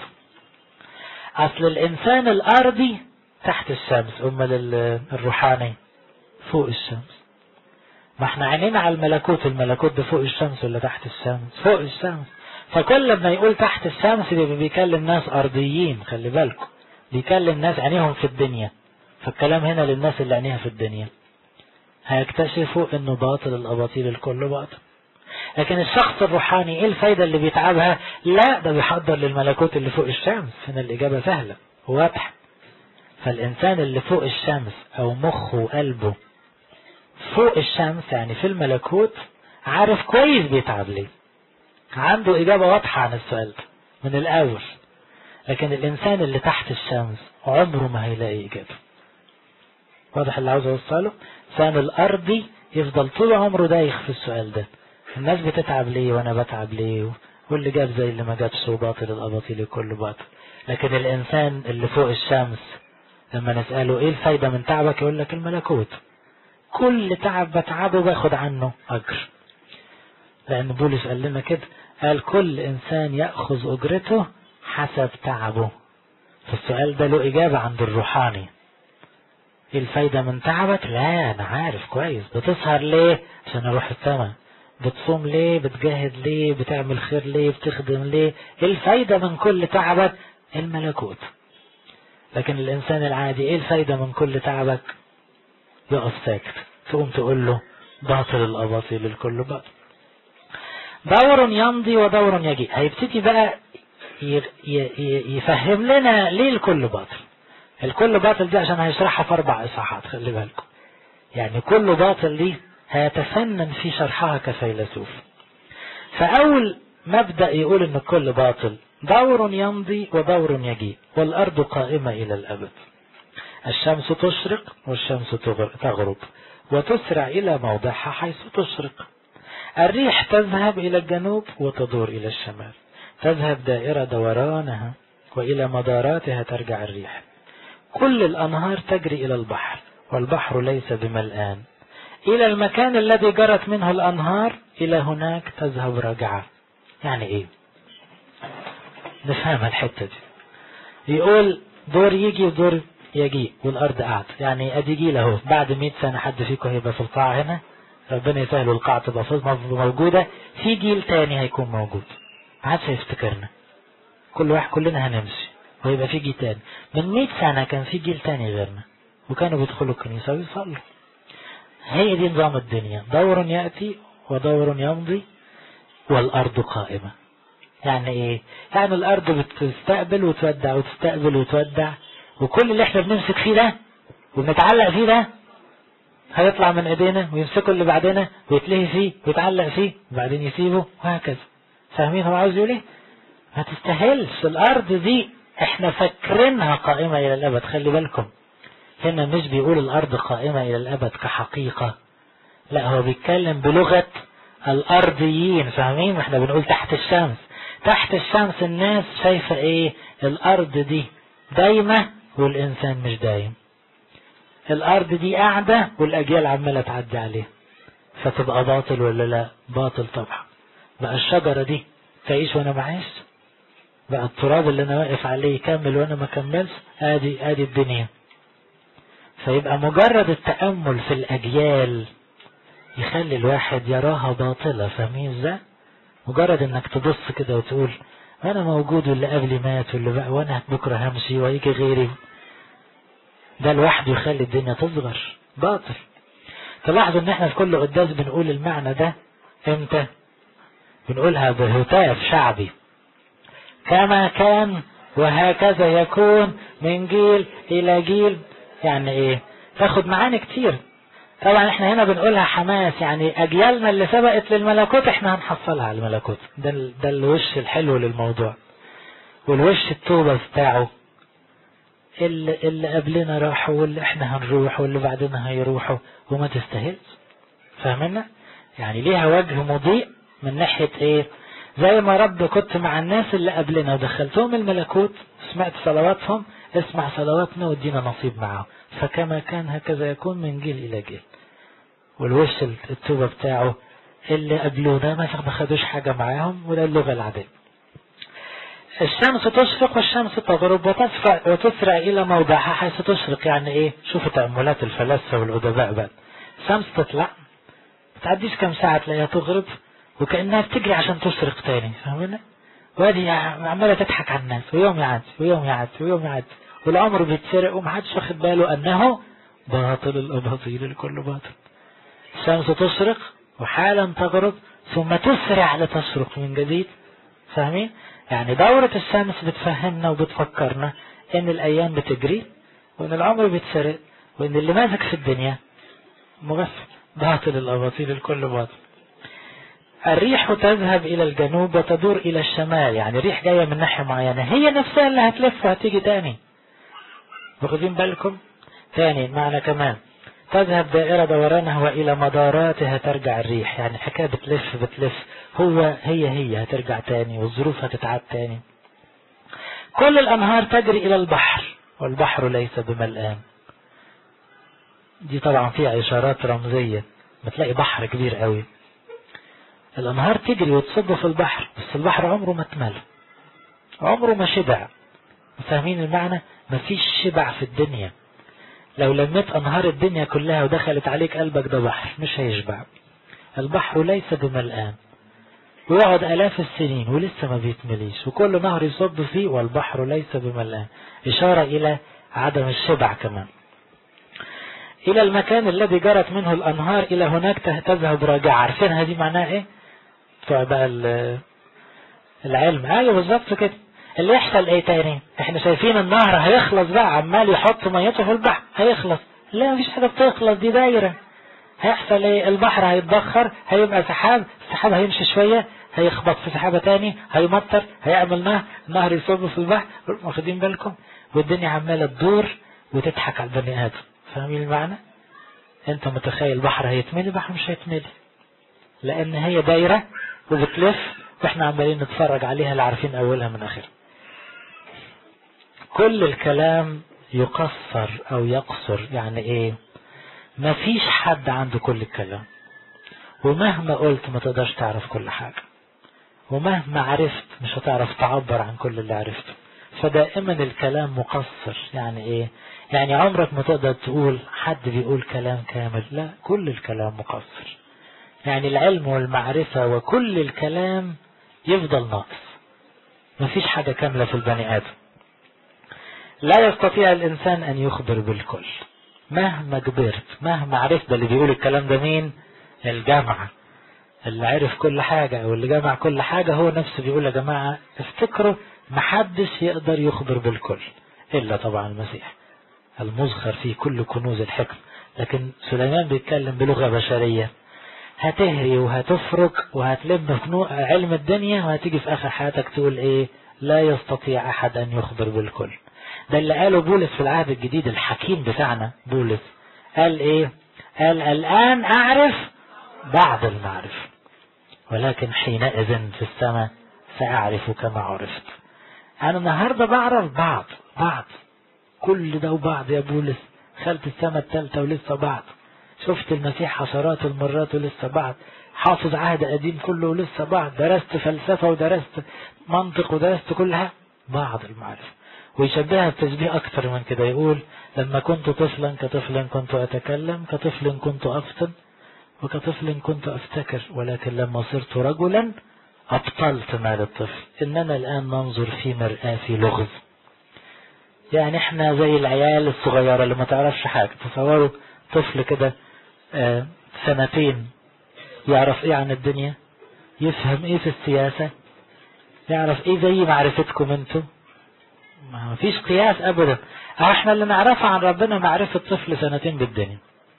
اصل الانسان الارضي تحت الشمس، امال الروحاني فوق الشمس. ما احنا عينينا على الملكوت ده فوق الشمس ولا تحت الشمس؟ فوق الشمس. فكل ما يقول تحت الشمس بيكلم ناس ارضيين، خلي بالكم بيكلم ناس عينيهم في الدنيا. فالكلام هنا للناس اللي عينيها في الدنيا، هيكتشفوا انه باطل الاباطيل الكل باطل. لكن الشخص الروحاني ايه الفايدة اللي بيتعبها؟ لا ده بيحضر للملكوت اللي فوق الشمس. هنا الاجابة سهلة وواضحة. فالانسان اللي فوق الشمس او مخه وقلبه فوق الشمس يعني في الملكوت، عارف كويس بيتعب ليه، عنده إجابة واضحة عن السؤال ده من الأول. لكن الإنسان اللي تحت الشمس عمره ما هيلاقي إجابة. واضح اللي عاوز أوصله؟ الإنسان الأرضي يفضل طول عمره دايخ في السؤال ده، الناس بتتعب ليه وأنا بتعب ليه، واللي جاب زي اللي ما جابش، وباطل الأباطيل كله باطل. لكن الإنسان اللي فوق الشمس لما نسأله إيه الفايدة من تعبك يقول لك الملكوت. كل تعب بتعبه باخد عنه أجر، لأن بولس قال لنا كده، قال كل إنسان يأخذ أجرته حسب تعبه. فالسؤال ده له إجابة عند الروحاني، ايه الفايدة من تعبك؟ لا أنا عارف كويس. بتسهر ليه؟ عشان أروح السماء. بتصوم ليه؟ بتجاهد ليه؟ بتعمل خير ليه؟ بتخدم ليه؟ ايه الفايدة من كل تعبك؟ الملكوت. لكن الإنسان العادي ايه الفايدة من كل تعبك؟ يقف ساكت، تقوم تقول له باطل الأباطيل الكل باطل. دور يمضي ودور يجيء. هيبتدي بقى يفهم لنا ليه الكل باطل. الكل باطل دي عشان هيشرحها في 4 إصحاحات، خلي بالكم. يعني كل باطل دي هيتفنن في شرحها كفيلسوف. فأول مبدأ يقول إن الكل باطل، دور يمضي ودور يجيء والأرض قائمة إلى الأبد. الشمس تشرق والشمس تغرب وتسرع إلى موضعها حيث تشرق. الريح تذهب إلى الجنوب وتدور إلى الشمال، تذهب دائرة دورانها وإلى مداراتها ترجع الريح. كل الأنهار تجري إلى البحر والبحر ليس بملآن. إلى المكان الذي جرت منه الأنهار إلى هناك تذهب راجعة. يعني إيه؟ نفهم الحتة دي. يقول دور يجي ودور يجي والأرض قاعد، يعني أدي جيل أهو. بعد 100 سنة حد فيكم هيبقى في القاعة هنا، ربنا يسهل القاعة تبقى موجودة، في جيل تاني هيكون موجود، ما عادش هيفتكرنا. كلنا هنمشي ويبقى في جيل تاني. من 100 سنة كان في جيل تاني غيرنا وكانوا بيدخلوا الكنيسة ويصلوا. هي دي نظام الدنيا، دور يأتي ودور يمضي والأرض قائمة. يعني ايه؟ يعني الأرض بتستقبل وتودع وتستقبل وتودع، وكل اللي احنا بنمسك فيه ده وبنتعلق فيه ده هيطلع من ايدينا ويمسكوا اللي بعدنا ويتلهي فيه ويتعلق فيه وبعدين يسيبه وهكذا. فاهمين هو عاوز يقول ايه؟ ما تستاهلش الأرض دي، احنا فاكرينها قائمة إلى الأبد. خلي بالكم، هنا مش بيقول الأرض قائمة إلى الأبد كحقيقة، لا هو بيتكلم بلغة الأرضيين. فاهمين؟ احنا بنقول تحت الشمس. تحت الشمس الناس شايفة ايه؟ الأرض دي دايمة والإنسان مش دايم. الأرض دي قاعدة والأجيال عمالة تعدي عليه، فتبقى باطل ولا لا؟ باطل طبعا. بقى الشجرة دي تعيش وانا معيش؟ بقى التراب اللي انا واقف عليه يكمل وانا ما كملش؟ ادي الدنيا. فيبقى مجرد التأمل في الأجيال يخلي الواحد يراها باطلة. فاهمين ازاي؟ مجرد انك تبص كده وتقول انا موجود واللي قبلي مات واللي بقى وانا بكرة همشي ويجي غيري، ده لوحده يخلي الدنيا تصغر. باطل. تلاحظوا ان احنا في كل قداس بنقول المعنى ده امتى؟ بنقولها بهتاف شعبي، كما كان وهكذا يكون من جيل الى جيل. يعني ايه؟ تاخد معاني كتير. طبعا احنا هنا بنقولها حماس، يعني اجيالنا اللي سبقت للملكوت احنا هنحصلها على الملكوت. ده الوش الحلو للموضوع، والوش التوبة بتاعه. اللي قبلنا راحوا واللي احنا هنروح واللي بعدنا هيروحوا وما تستاهلش. فاهمنا؟ يعني ليها وجه مضيء من ناحية ايه؟ زي ما رب كنت مع الناس اللي قبلنا ودخلتهم الملكوت، سمعت صلواتهم، اسمع صلواتنا وادينا نصيب معه. فكما كان هكذا يكون من جيل الى جيل. والوش التوبة بتاعه اللي قبلونا ما خدوش حاجة معاهم، وده اللغة العادية. الشمس تشرق والشمس تغرب وتسرع إلى موضعها حيث تشرق. يعني ايه؟ شوفوا تأملات الفلاسفة والأدباء بقى. الشمس تطلع تعديش كم ساعة تلاقيها تغرب وكأنها بتجري عشان تشرق تاني. فاهمين؟ وادي عمالة تضحك على الناس، ويوم يعدي ويوم يعدي ويوم يعدي، والعمر بيتسرق ومحدش واخد باله أنه باطل الأباطيل الكل باطل. الشمس تشرق وحالا تغرب ثم تسرع لتشرق من جديد. فاهمين؟ يعني دورة الشمس بتفهمنا وبتفكرنا ان الايام بتجري وان العمر بيتسرق وان اللي ماسك في الدنيا مغفل. باطل الاباطيل الكل باطل. الريح تذهب الى الجنوب وتدور الى الشمال. يعني الريح جاية من ناحية معينة، هي نفسها اللي هتلف وهتيجي تاني. واخدين بالكم؟ تاني معنى كمان، تذهب دائرة دورانها وإلى مداراتها ترجع الريح. يعني الحكاية بتلف هي هترجع تاني والظروف هتتعاد تاني. كل الأنهار تجري إلى البحر والبحر ليس بملآن. دي طبعا فيها اشارات رمزية. بتلاقي بحر كبير قوي، الانهار تجري وتصب في البحر، بس البحر عمره ما اتملى، عمره ما شبع. فاهمين المعنى؟ مفيش شبع في الدنيا. لو لميت انهار الدنيا كلها ودخلت عليك قلبك ده بحر مش هيشبع. البحر ليس بملآن، ويقعد آلاف السنين ولسه ما بيتمليش، وكل نهر يصب فيه والبحر ليس بملآن. إشارة إلى عدم الشبع كمان. إلى المكان الذي جرت منه الأنهار إلى هناك تذهب راجعة. عارفينها دي معناها إيه؟ بتوع بقى العلم. أيوة بالظبط كده. اللي يحصل إيه تاني؟ إحنا شايفين النهر هيخلص بقى، عمال يحط ميته في البحر هيخلص. لا مفيش حاجة بتخلص، دي دايرة. هيحصل ايه؟ البحر هيتبخر، هيبقى سحاب، السحاب هيمشي شوية هيخبط في سحابة تاني، هيمطر، هيعمل نهر، النهر يصب في البحر. واخدين بالكم؟ والدنيا عمالة تدور وتضحك على البني آدم. فاهمين المعنى؟ انت متخيل البحر هيتملي؟ البحر مش هيتملي، لان هي دايرة وبتلف، واحنا عمالين نتفرج عليها لا عارفين اولها من اخرها. كل الكلام يقصر او يقصر. يعني ايه؟ مفيش حد عنده كل الكلام، ومهما قلت ما تقدرش تعرف كل حاجة، ومهما عرفت مش هتعرف تعبر عن كل اللي عرفته. فدائما الكلام مقصر. يعني ايه؟ يعني عمرك ما تقدر تقول حد بيقول كلام كامل، لا، كل الكلام مقصر. يعني العلم والمعرفة وكل الكلام يفضل ناقص، مفيش حاجة كاملة في البني آدم. لا يستطيع الإنسان أن يخبر بالكل مهما كبرت مهما عرفت. ده اللي بيقول الكلام ده مين؟ الجامعة. اللي عرف كل حاجة او اللي جمع كل حاجة هو نفسه بيقول يا جماعة افتكروا محدش يقدر يخبر بالكل الا طبعا المسيح المزخر فيه كل كنوز الحكم. لكن سليمان بيتكلم بلغة بشرية، هتهري وهتفرق وهتلم في علم الدنيا، وهتيجي في اخر حياتك تقول ايه؟ لا يستطيع احد ان يخبر بالكل. ده اللي قاله بولس في العهد الجديد، الحكيم بتاعنا بولس قال ايه؟ قال الآن أعرف بعض المعرفة، ولكن حينئذ في السماء سأعرف كما عرفت. أنا النهاردة بعرف بعض كل ده وبعض يا بولس. خلت السماء الثالثة ولسه بعض. شفت المسيح عشرات المرات ولسه بعض. حافظ عهد قديم كله ولسه بعض. درست فلسفة ودرست منطق ودرست كلها بعض المعرفة. ويشبهها بتشبيه أكثر من كده، يقول لما كنت طفلا كطفل كنت أتكلم، كطفل كنت أفطن، وكطفل كنت أفتكر، ولكن لما صرت رجلا أبطلت ما للطفل، إننا الآن ننظر في مرآة في لغز. يعني احنا زي العيال الصغيرة اللي ما تعرفش حاجة. تصوروا طفل كده 2 يعرف ايه عن الدنيا، يفهم ايه في السياسة، يعرف ايه زي معرفتكم انتم. ما فيش قياس ابدا. احنا اللي نعرفه عن ربنا معرفة طفل 2 بالدنيا.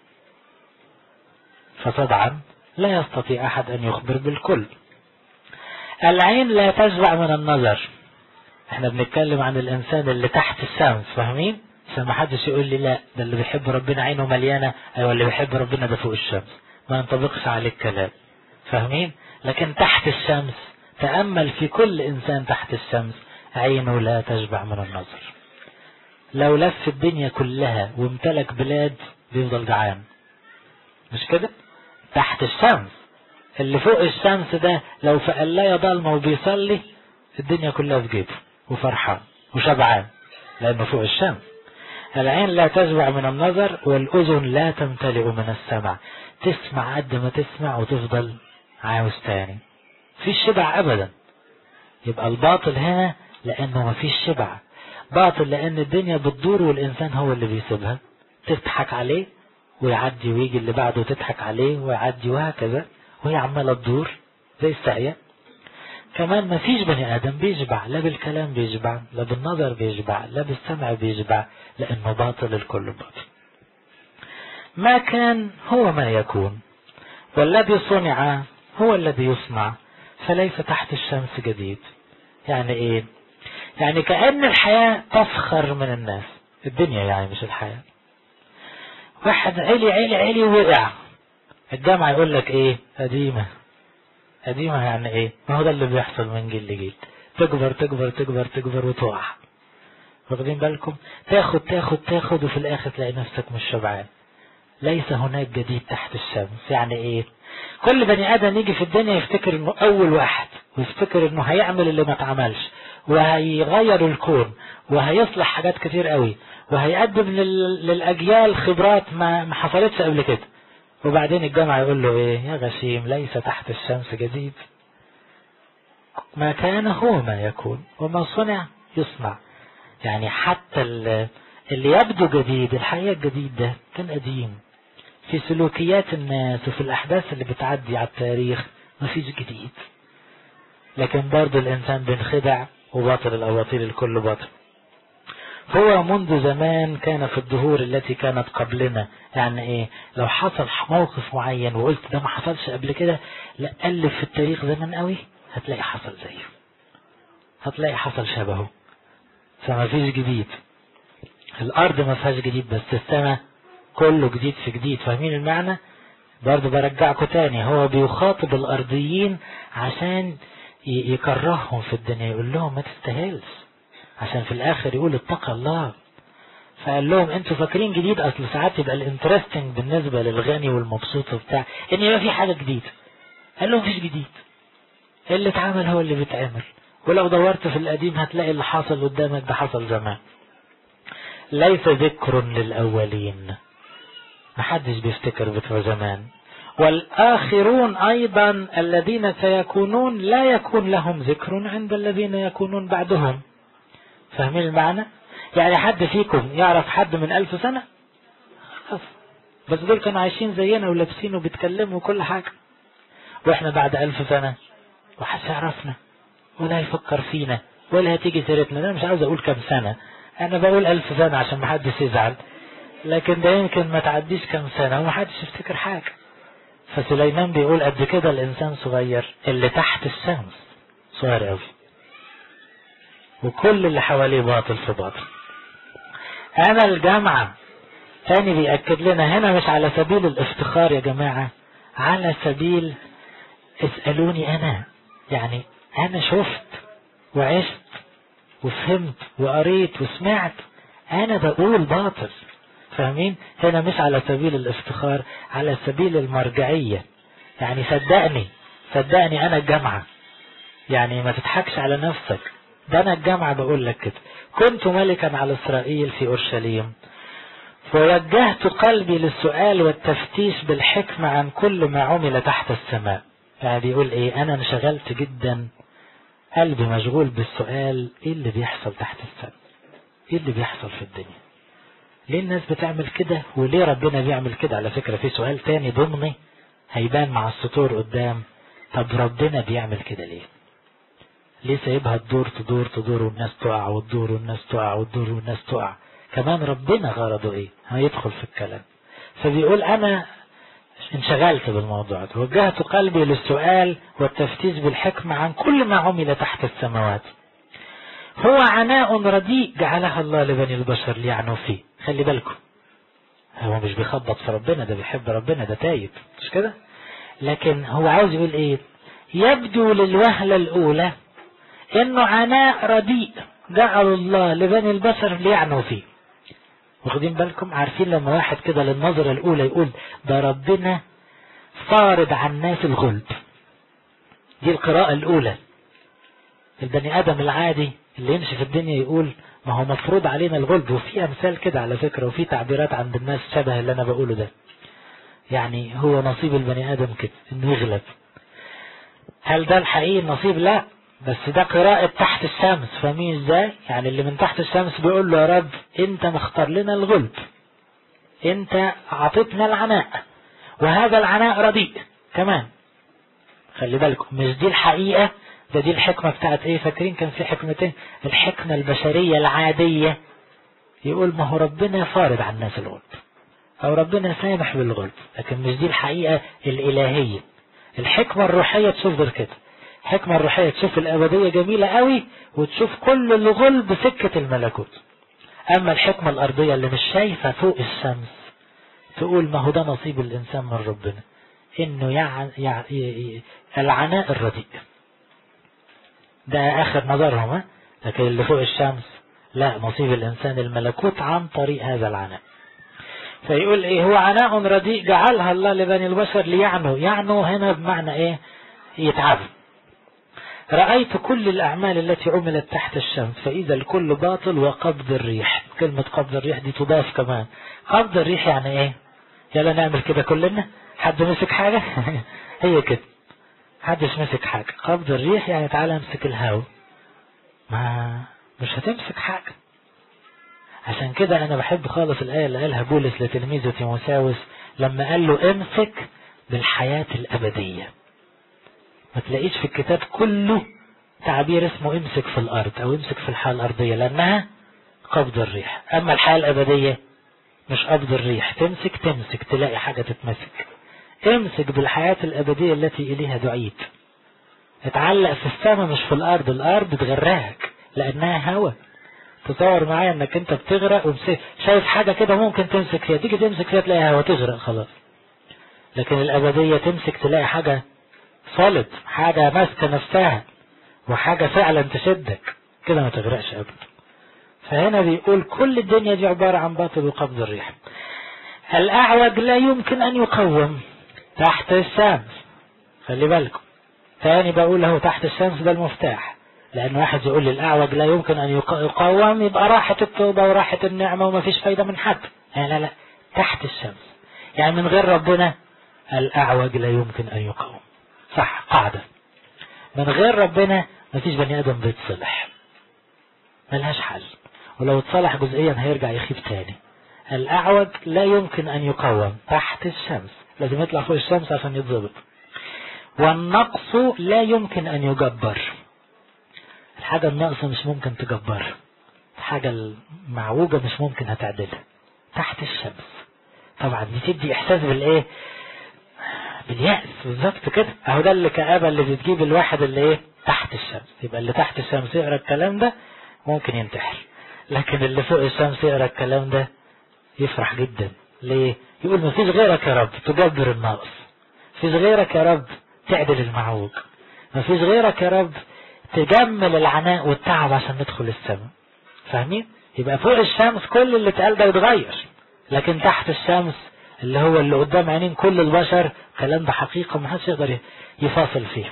فطبعا لا يستطيع احد ان يخبر بالكل. العين لا تشبع من النظر. احنا بنتكلم عن الانسان اللي تحت الشمس، فاهمين؟ عشان ما حدش يقول لي لا ده اللي بيحب ربنا عينه مليانة، ايوه اللي بيحب ربنا ده فوق الشمس، ما ينطبقش عليه الكلام. فاهمين؟ لكن تحت الشمس، تأمل في كل انسان تحت الشمس عينه لا تشبع من النظر. لو لف الدنيا كلها وامتلك بلاد بيفضل جعان، مش كده؟ تحت الشمس. اللي فوق الشمس ده لو في قلاية ضلمة وبيصلي الدنيا كلها في جيبه وفرحان وشبعان لأنه فوق الشمس. العين لا تشبع من النظر، والأذن لا تمتلئ من السمع. تسمع قد ما تسمع وتفضل عاوز تاني، فيش شبع أبدا. يبقى الباطل هنا لأنه ما فيش شبع. باطل لأن الدنيا بتدور والإنسان هو اللي بيسيبها، تضحك عليه ويعدي ويجي اللي بعده تضحك عليه ويعدي، وهكذا وهي عمالة تدور زي السعية. كمان ما فيش بني آدم بيشبع، لا بالكلام بيشبع، لا بالنظر بيشبع، لا بالسمع بيشبع، لأنه باطل، الكل باطل. ما كان هو ما يكون، والذي صنع هو الذي يصنع، فليس تحت الشمس جديد. يعني ايه؟ يعني كأن الحياة تفخر من الناس، الدنيا يعني مش الحياة. واحد علي ووقع، الجامعة يقول لك ايه؟ قديمة. يعني ايه؟ ما هو ده اللي بيحصل من جيل لجيل، تكبر تكبر تكبر تكبر وتقع. واخدين بالكم؟ تاخد وفي الاخر تلاقي نفسك مش شبعان. ليس هناك جديد تحت الشمس. يعني ايه؟ كل بني ادم يجي في الدنيا يفتكر انه اول واحد، ويفتكر انه هيعمل اللي ما اتعملش، وهيغير الكون، وهيصلح حاجات كتير قوي، وهيقدم للاجيال خبرات ما حصلتش قبل كده. وبعدين الجامعة يقول له ايه؟ يا غشيم، ليس تحت الشمس جديد، ما كان هو ما يكون، وما صنع يصنع. يعني حتى اللي يبدو جديد، الحقيقة الجديد ده كان قديم. في سلوكيات الناس وفي الأحداث اللي بتعدي على التاريخ مفيش جديد، لكن برضو الإنسان بينخدع، وباطل الأباطيل الكل باطل. هو منذ زمان كان في الدهور التي كانت قبلنا. يعني ايه؟ لو حصل موقف معين وقلت ده ما حصلش قبل كده، لا ألف في التاريخ زمان قوي هتلاقي حصل زيه، هتلاقي حصل شبهه. فما فيش جديد. الأرض ما فيهاش جديد، بس السماء كله جديد في جديد. فاهمين المعنى؟ برضو برجعكم تاني، هو بيخاطب الأرضيين عشان يكرههم في الدنيا، يقول لهم ما تستاهلش، عشان في الآخر يقول اتقى الله. فقال لهم انتوا فاكرين جديد؟ أصل ساعات يبقى الانترستنج بالنسبة للغني والمبسوط وبتاع ان يبقى في حاجة جديدة. قال لهم فيش جديد، اللي اتعمل هو اللي بيتعمل، ولو دورت في القديم هتلاقي اللي حصل قدامك ده حصل زمان. ليس ذكر للأولين، محدش بيفتكر بتوع زمان. والآخرون أيضا الذين سيكونون لا يكون لهم ذكر عند الذين يكونون بعدهم. فاهمين المعنى؟ يعني حد فيكم يعرف حد من 1000 سنة؟ بس دول كانوا عايشين زينا ولابسين وبيتكلموا وكل حاجة، واحنا بعد 1000 سنة وحش يعرفنا ولا يفكر فينا ولا هتيجي سيرتنا. انا مش عاوز اقول كم سنة، انا بقول 1000 سنة عشان محدش يزعل، لكن ده يمكن ما تعديش كم سنة ومحدش يفتكر حاجة. فسليمان بيقول قد كده الانسان صغير، اللي تحت الشمس صغير قوي، وكل اللي حواليه باطل في باطل. انا الجامعة تاني بيأكد لنا هنا مش على سبيل الافتخار يا جماعة، على سبيل اسألوني انا. يعني انا شفت وعشت وفهمت وقريت وسمعت، انا بقول باطل. فاهمين؟ هنا مش على سبيل الافتخار، على سبيل المرجعية. يعني صدقني انا الجامعة، يعني ما تضحكش على نفسك، ده انا الجامعة بقول لك كده. كنت ملكا على اسرائيل في اورشليم، فوجهت قلبي للسؤال والتفتيش بالحكمة عن كل ما عمل تحت السماء. يعني بيقول ايه؟ انا انشغلت جدا، قلبي مشغول بالسؤال، ايه اللي بيحصل تحت السماء؟ ايه اللي بيحصل في الدنيا؟ ليه الناس بتعمل كده؟ وليه ربنا بيعمل كده؟ على فكرة في سؤال تاني ضمني هيبان مع السطور قدام. طب ربنا بيعمل كده ليه؟ ليه سايبها تدور والناس تقع، وتدور والناس تقع، وتدور والناس تقع؟ كمان ربنا غرضه ايه؟ هيدخل في الكلام. فبيقول انا انشغلت بالموضوع ده، وجهت قلبي للسؤال والتفتيش بالحكمة عن كل ما عمل تحت السماوات. هو عناء رديء جعلها الله لبني البشر ليعنوا فيه. خلي بالكم، هو مش بيخبط في ربنا، ده بيحب ربنا، ده تايب، مش كده؟ لكن هو عاوز يقول ايه؟ يبدو للوهلة الاولى انه عناء رديء جعل الله لبني البشر ليعنوا فيه. واخدين بالكم؟ عارفين لما واحد كده للنظرة الاولى يقول ده ربنا فارض عن الناس الغلب، دي القراءة الاولى. البني ادم العادي اللي يمشي في الدنيا يقول ما هو مفروض علينا الغلب. وفي امثال كده على فكرة، وفي تعبيرات عند الناس شبه اللي انا بقوله ده. يعني هو نصيب البني ادم كده انه يغلب. هل ده الحقيقي النصيب؟ لا، بس ده قراءة تحت الشمس. فاهمين ازاي؟ يعني اللي من تحت الشمس بيقول له يا رب انت مختار لنا الغلب، انت عطيتنا العناء، وهذا العناء رديء كمان. خلي بالكم، مش دي الحقيقة، ده دي الحكمة بتاعت ايه؟ فاكرين كان في حكمتين؟ الحكمة البشرية العادية يقول ما هو ربنا فارض عن الناس الغلب، او ربنا سامح بالغلب، لكن مش دي الحقيقة الالهية. الحكمة الروحية تشوف غير كده. الحكمة الروحية تشوف الابدية جميلة قوي، وتشوف كل الغلب سكة الملكوت. اما الحكمة الارضية اللي مش شايفة فوق الشمس تقول ما هو ده نصيب الانسان من ربنا، انه العناء الرديء ده اخر نظرهم. لكن اللي فوق الشمس لا، نصيب الانسان الملكوت عن طريق هذا العناء. فيقول ايه؟ هو عناء رديء جعلها الله لبني البشر يعنوا هنا بمعنى ايه؟ يتعبوا. رأيت كل الأعمال التي عملت تحت الشمس فإذا الكل باطل وقبض الريح. كلمة قبض الريح دي تضاف كمان. قبض الريح يعني ايه؟ يلا نعمل كده كلنا. حد مسك حاجة؟ هي كده، حدش مسك حاجة. قبض الريح يعني تعالى امسك الهوا، ما مش هتمسك حاجة. عشان كده انا بحب خالص الآية اللي قالها بولس لتلميذه تيموثاوس لما قال له امسك بالحياة الأبدية. ما تلاقيش في الكتاب كله تعبير اسمه امسك في الأرض أو امسك في الحياة الأرضية، لأنها قبض الريح. أما الحياة الأبدية مش قبض الريح، تمسك تلاقي حاجة تتمسك. امسك بالحياة الأبدية التي إليها دعيت. اتعلق في السماء مش في الأرض. الأرض تغرقك لأنها هوا. تصور معايا انك انت بتغرق شايف حاجة كده ممكن تمسك فيها، تيجي تمسك فيها تلاقيها هوا تغرق خلاص. لكن الأبدية تمسك تلاقي حاجة صلب، حاجة ماسكة نفسها وحاجة فعلا تشدك كده، ما تغرقش أبدا. فهنا بيقول كل الدنيا دي عبارة عن باطل وقبض الريح. الأعوج لا يمكن أن يقوم تحت الشمس. خلي بالكم تاني بقول له تحت الشمس ده المفتاح، لأن واحد يقول لي الأعوج لا يمكن أن يقوم يبقى راحة التوبة وراحة النعمة وما فيش فايدة من حد. يعني لا، تحت الشمس يعني من غير ربنا الأعوج لا يمكن أن يقوم. صح، قاعدة. من غير ربنا ما فيش بني آدم بيتصلح، ملهاش حل، ولو اتصلح جزئيا هيرجع يخيب تاني. الأعوج لا يمكن أن يقوم تحت الشمس، لازم يطلع فوق الشمس عشان يتظبط. والنقص لا يمكن أن يجبر. الحاجة الناقصة مش ممكن تجبرها، الحاجة المعوجة مش ممكن هتعدلها تحت الشمس. طبعا دي تدي إحساس بالإيه؟ باليأس بالظبط كده. اهو ده اللي كآبة اللي بتجيب الواحد اللي ايه؟ تحت الشمس. يبقى اللي تحت الشمس يقرأ الكلام ده ممكن ينتحر، لكن اللي فوق الشمس يقرأ الكلام ده يفرح جدا. ليه؟ يقول مفيش غيرك يا رب تجبر الناقص، مفيش غيرك يا رب تعدل المعوج، مفيش غيرك يا رب تجمل العناء والتعب عشان ندخل السماء. فاهمين؟ يبقى فوق الشمس كل اللي اتقال ده يتغير، لكن تحت الشمس اللي هو اللي قدام عينين كل البشر كلام ده حقيقة محدش يقدر يفاصل فيه.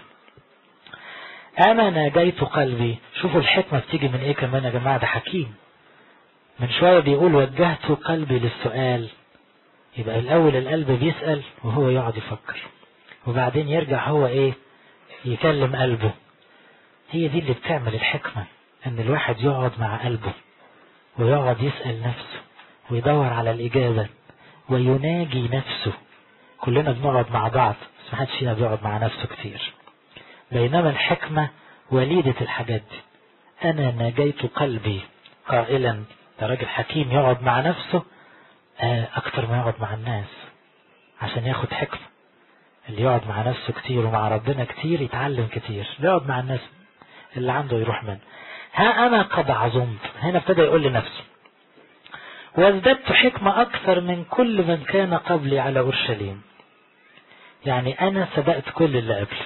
أنا ناجيت قلبي. شوفوا الحكمة بتيجي من إيه كمان يا جماعة، ده حكيم. من شوية بيقول وجهت قلبي للسؤال. يبقى الأول القلب بيسأل وهو يقعد يفكر، وبعدين يرجع هو إيه؟ يكلم قلبه. هي دي اللي بتعمل الحكمة، إن الواحد يقعد مع قلبه ويقعد يسأل نفسه ويدور على الإجابة ويناجي نفسه. كلنا بنقعد مع بعض بس محدش فينا بيقعد مع نفسه كتير، بينما الحكمة وليدة الحاجات دي. أنا ناجيت قلبي قائلا. ده راجل حكيم يقعد مع نفسه أكتر ما يقعد مع الناس عشان ياخد حكمة. اللي يقعد مع نفسه كتير ومع ربنا كتير يتعلم كتير، يقعد مع الناس اللي عنده يروح منه. ها أنا قد عظمت. هنا ابتدى يقول لنفسه وازددت حكمة أكثر من كل من كان قبلي على أورشليم. يعني أنا سبقت كل اللي قبلي،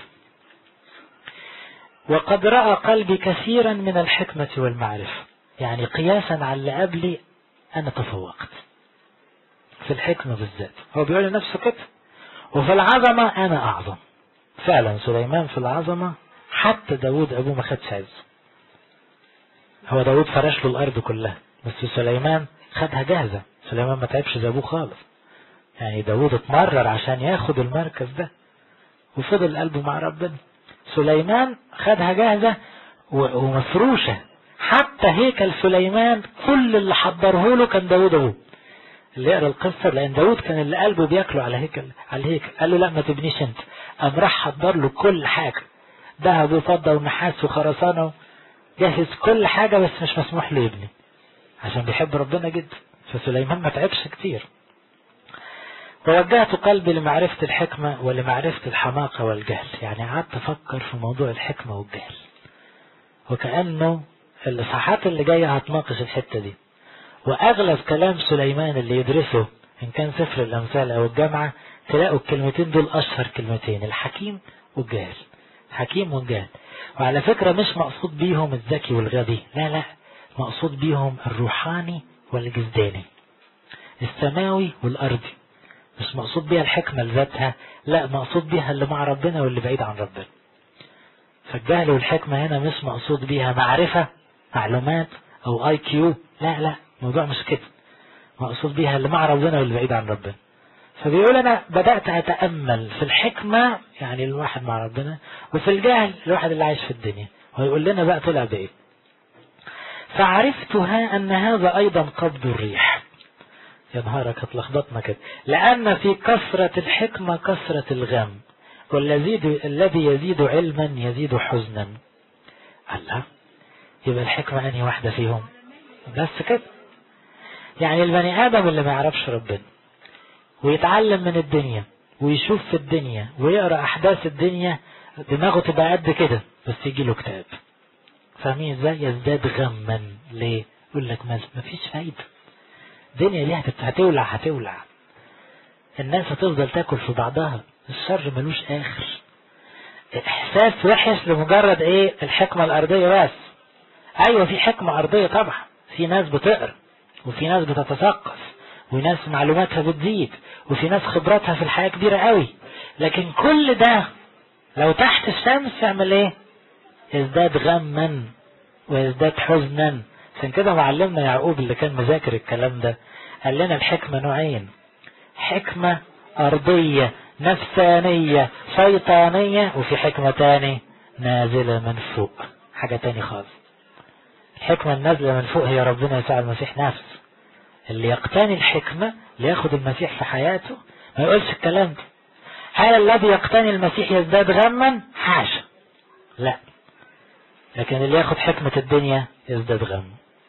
وقد رأى قلبي كثيرا من الحكمة والمعرفة. يعني قياسا على اللي قبلي أنا تفوقت في الحكمة بالذات. هو بيقول لنفسه كده. وفي العظمة أنا أعظم. فعلا سليمان في العظمة حتى داود أبوه ما خدش عزه. هو داود فرش له الأرض كلها، بس سليمان خدها جاهزة. سليمان ما تعبش زي أبوه خالص. يعني داود اتمرر عشان ياخد المركز ده وفضل قلبه مع ربنا. سليمان خدها جاهزة ومفروشة. حتى هيكل سليمان كل اللي حضره له كان داود أبوه. اللي يقرأ القصة، لأن داود كان اللي قلبه بياكله على الهيكل. قال له لا ما تبنيش انت. قام راح حضر له كل حاجة، ذهب وفضة ونحاس وخرسانة، جهز كل حاجة، بس مش مسموح له يبني عشان بيحب ربنا جدا. فسليمان ما تعبش كتير. ووجهت قلبي لمعرفة الحكمة ولمعرفة الحماقة والجهل. يعني قعدت أفكر في موضوع الحكمة والجهل، وكأنه الإصحاحات اللي جاية هتناقش الحتة دي. وأغلب كلام سليمان اللي يدرسه إن كان سفر الأمثال أو الجامعة تلاقوا الكلمتين دول أشهر كلمتين، الحكيم والجهل. حكيم والجهل. وعلى فكرة مش مقصود بيهم الذكي والغبي، لا لا، مقصود بيهم الروحاني والجسداني. السماوي والأرضي. مش مقصود بيها الحكمة لذاتها، لا مقصود بيها اللي مع ربنا واللي بعيد عن ربنا. فالجهل والحكمة هنا مش مقصود بيها معرفة معلومات أو IQ، لا الموضوع مش كده، مقصود بيها اللي مع ربنا واللي بعيد عن ربنا. فبيقول أنا بدأت أتأمل في الحكمة، يعني الواحد مع ربنا، وفي الجهل الواحد اللي عايش في الدنيا. ويقول لنا بقى طلع بإيه؟ فعرفتها أن هذا أيضا قبض الريح. يا نهارك اتلخبطنا كده. لأن في كثرة الحكمة كثرة الغم، الذي يزيد علما يزيد حزنا. الله، يبقى الحكمة أنهي واحدة فيهم؟ بس كده. يعني البني آدم اللي ما يعرفش ربنا ويتعلم من الدنيا ويشوف في الدنيا ويقرأ أحداث الدنيا، دماغه تبقى قد كده، بس يجي له اكتئاب. فاهمين ازاي؟ يزداد غما. ليه؟ يقول لك ما فيش فايدة، الدنيا دي هتولع، الناس هتفضل تاكل في بعضها، الشر ملوش آخر. احساس وحش لمجرد ايه؟ الحكمة الأرضية بس. ايوه في حكمة أرضية طبعا، في ناس بتقرأ وفي ناس بتتثقف وناس معلوماتها بتزيد وفي ناس خبراتها في الحياة كبيرة قوي، لكن كل ده لو تحت الشمس يعمل ايه؟ يزداد غما ويزداد حزنا. عشان كده معلمنا يعقوب اللي كان مذاكر الكلام ده قال لنا الحكمة نوعين: حكمة أرضية نفسانية شيطانية، وفي حكمة تاني نازلة من فوق، حاجة تاني خالص. الحكمة النازلة من فوق هي ربنا يسوع المسيح نفسه. اللي يقتني الحكمة، اللي ياخد المسيح في حياته، ما يقولش الكلام ده. هل الذي يقتني المسيح يزداد غما؟ حاشا، لا. لكن اللي ياخد حكمة الدنيا يزداد غم.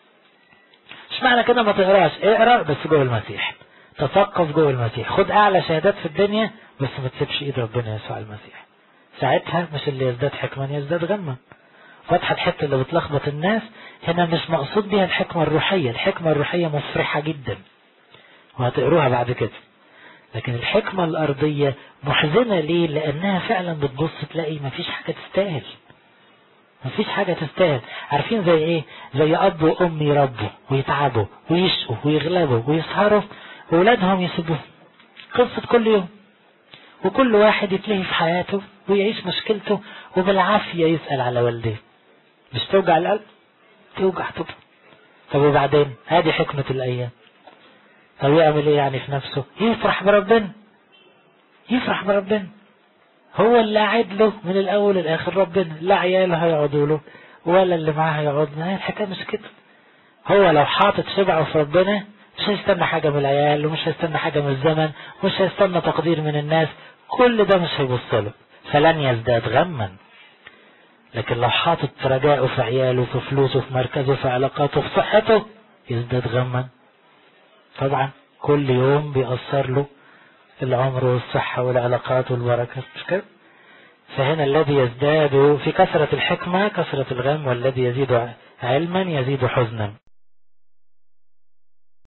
مش معنى كده ما تقراش، اقرا بس جوه المسيح، تثقف جوه المسيح، خد اعلى شهادات في الدنيا بس ما تسيبش ايد ربنا يسوع المسيح. ساعتها مش اللي يزداد حكما يزداد غما. فتحة الحتة اللي بتلخبط الناس هنا مش مقصود بها الحكمة الروحية. الحكمة الروحية مفرحة جدا وهتقروها بعد كده، لكن الحكمة الأرضية محزنة. ليه؟ لأنها فعلا بتبص تلاقي مفيش حاجة تستاهل، مفيش حاجة تستاهل. عارفين زي ايه؟ زي أب وأم يربوا ويتعبوا ويشقوا ويغلبوا ويسهروا وولادهم يسيبوه، قصة كل يوم، وكل واحد يتلهي في حياته ويعيش مشكلته وبالعافية يسأل على والديه. مش توجع القلب؟ توجع طبعا. طب وبعدين؟ هذه حكمة الأيام. طب يعمل ايه يعني في نفسه؟ يفرح بربنا، يفرح بربنا. هو اللي قاعد له من الأول للآخر ربنا، لا عياله هيقعدوا له ولا اللي معاه هيقعد. هي الحكاية مش كده. هو لو حاطط شبعه في ربنا مش هيستنى حاجة من العيال، ومش هيستنى حاجة من الزمن، ومش هيستنى تقدير من الناس، كل ده مش هيبصله، فلن يزداد غما. لكن لو حاطط رجاءه في عياله، في فلوسه، في مركزه، في علاقاته، في صحته، يزداد غما طبعا. كل يوم بيأثر له العمر والصحة والعلاقات والبركة، مش كده؟ فهنا الذي يزداد في كثرة الحكمة كثرة الغم، والذي يزيد علما يزيد حزنا.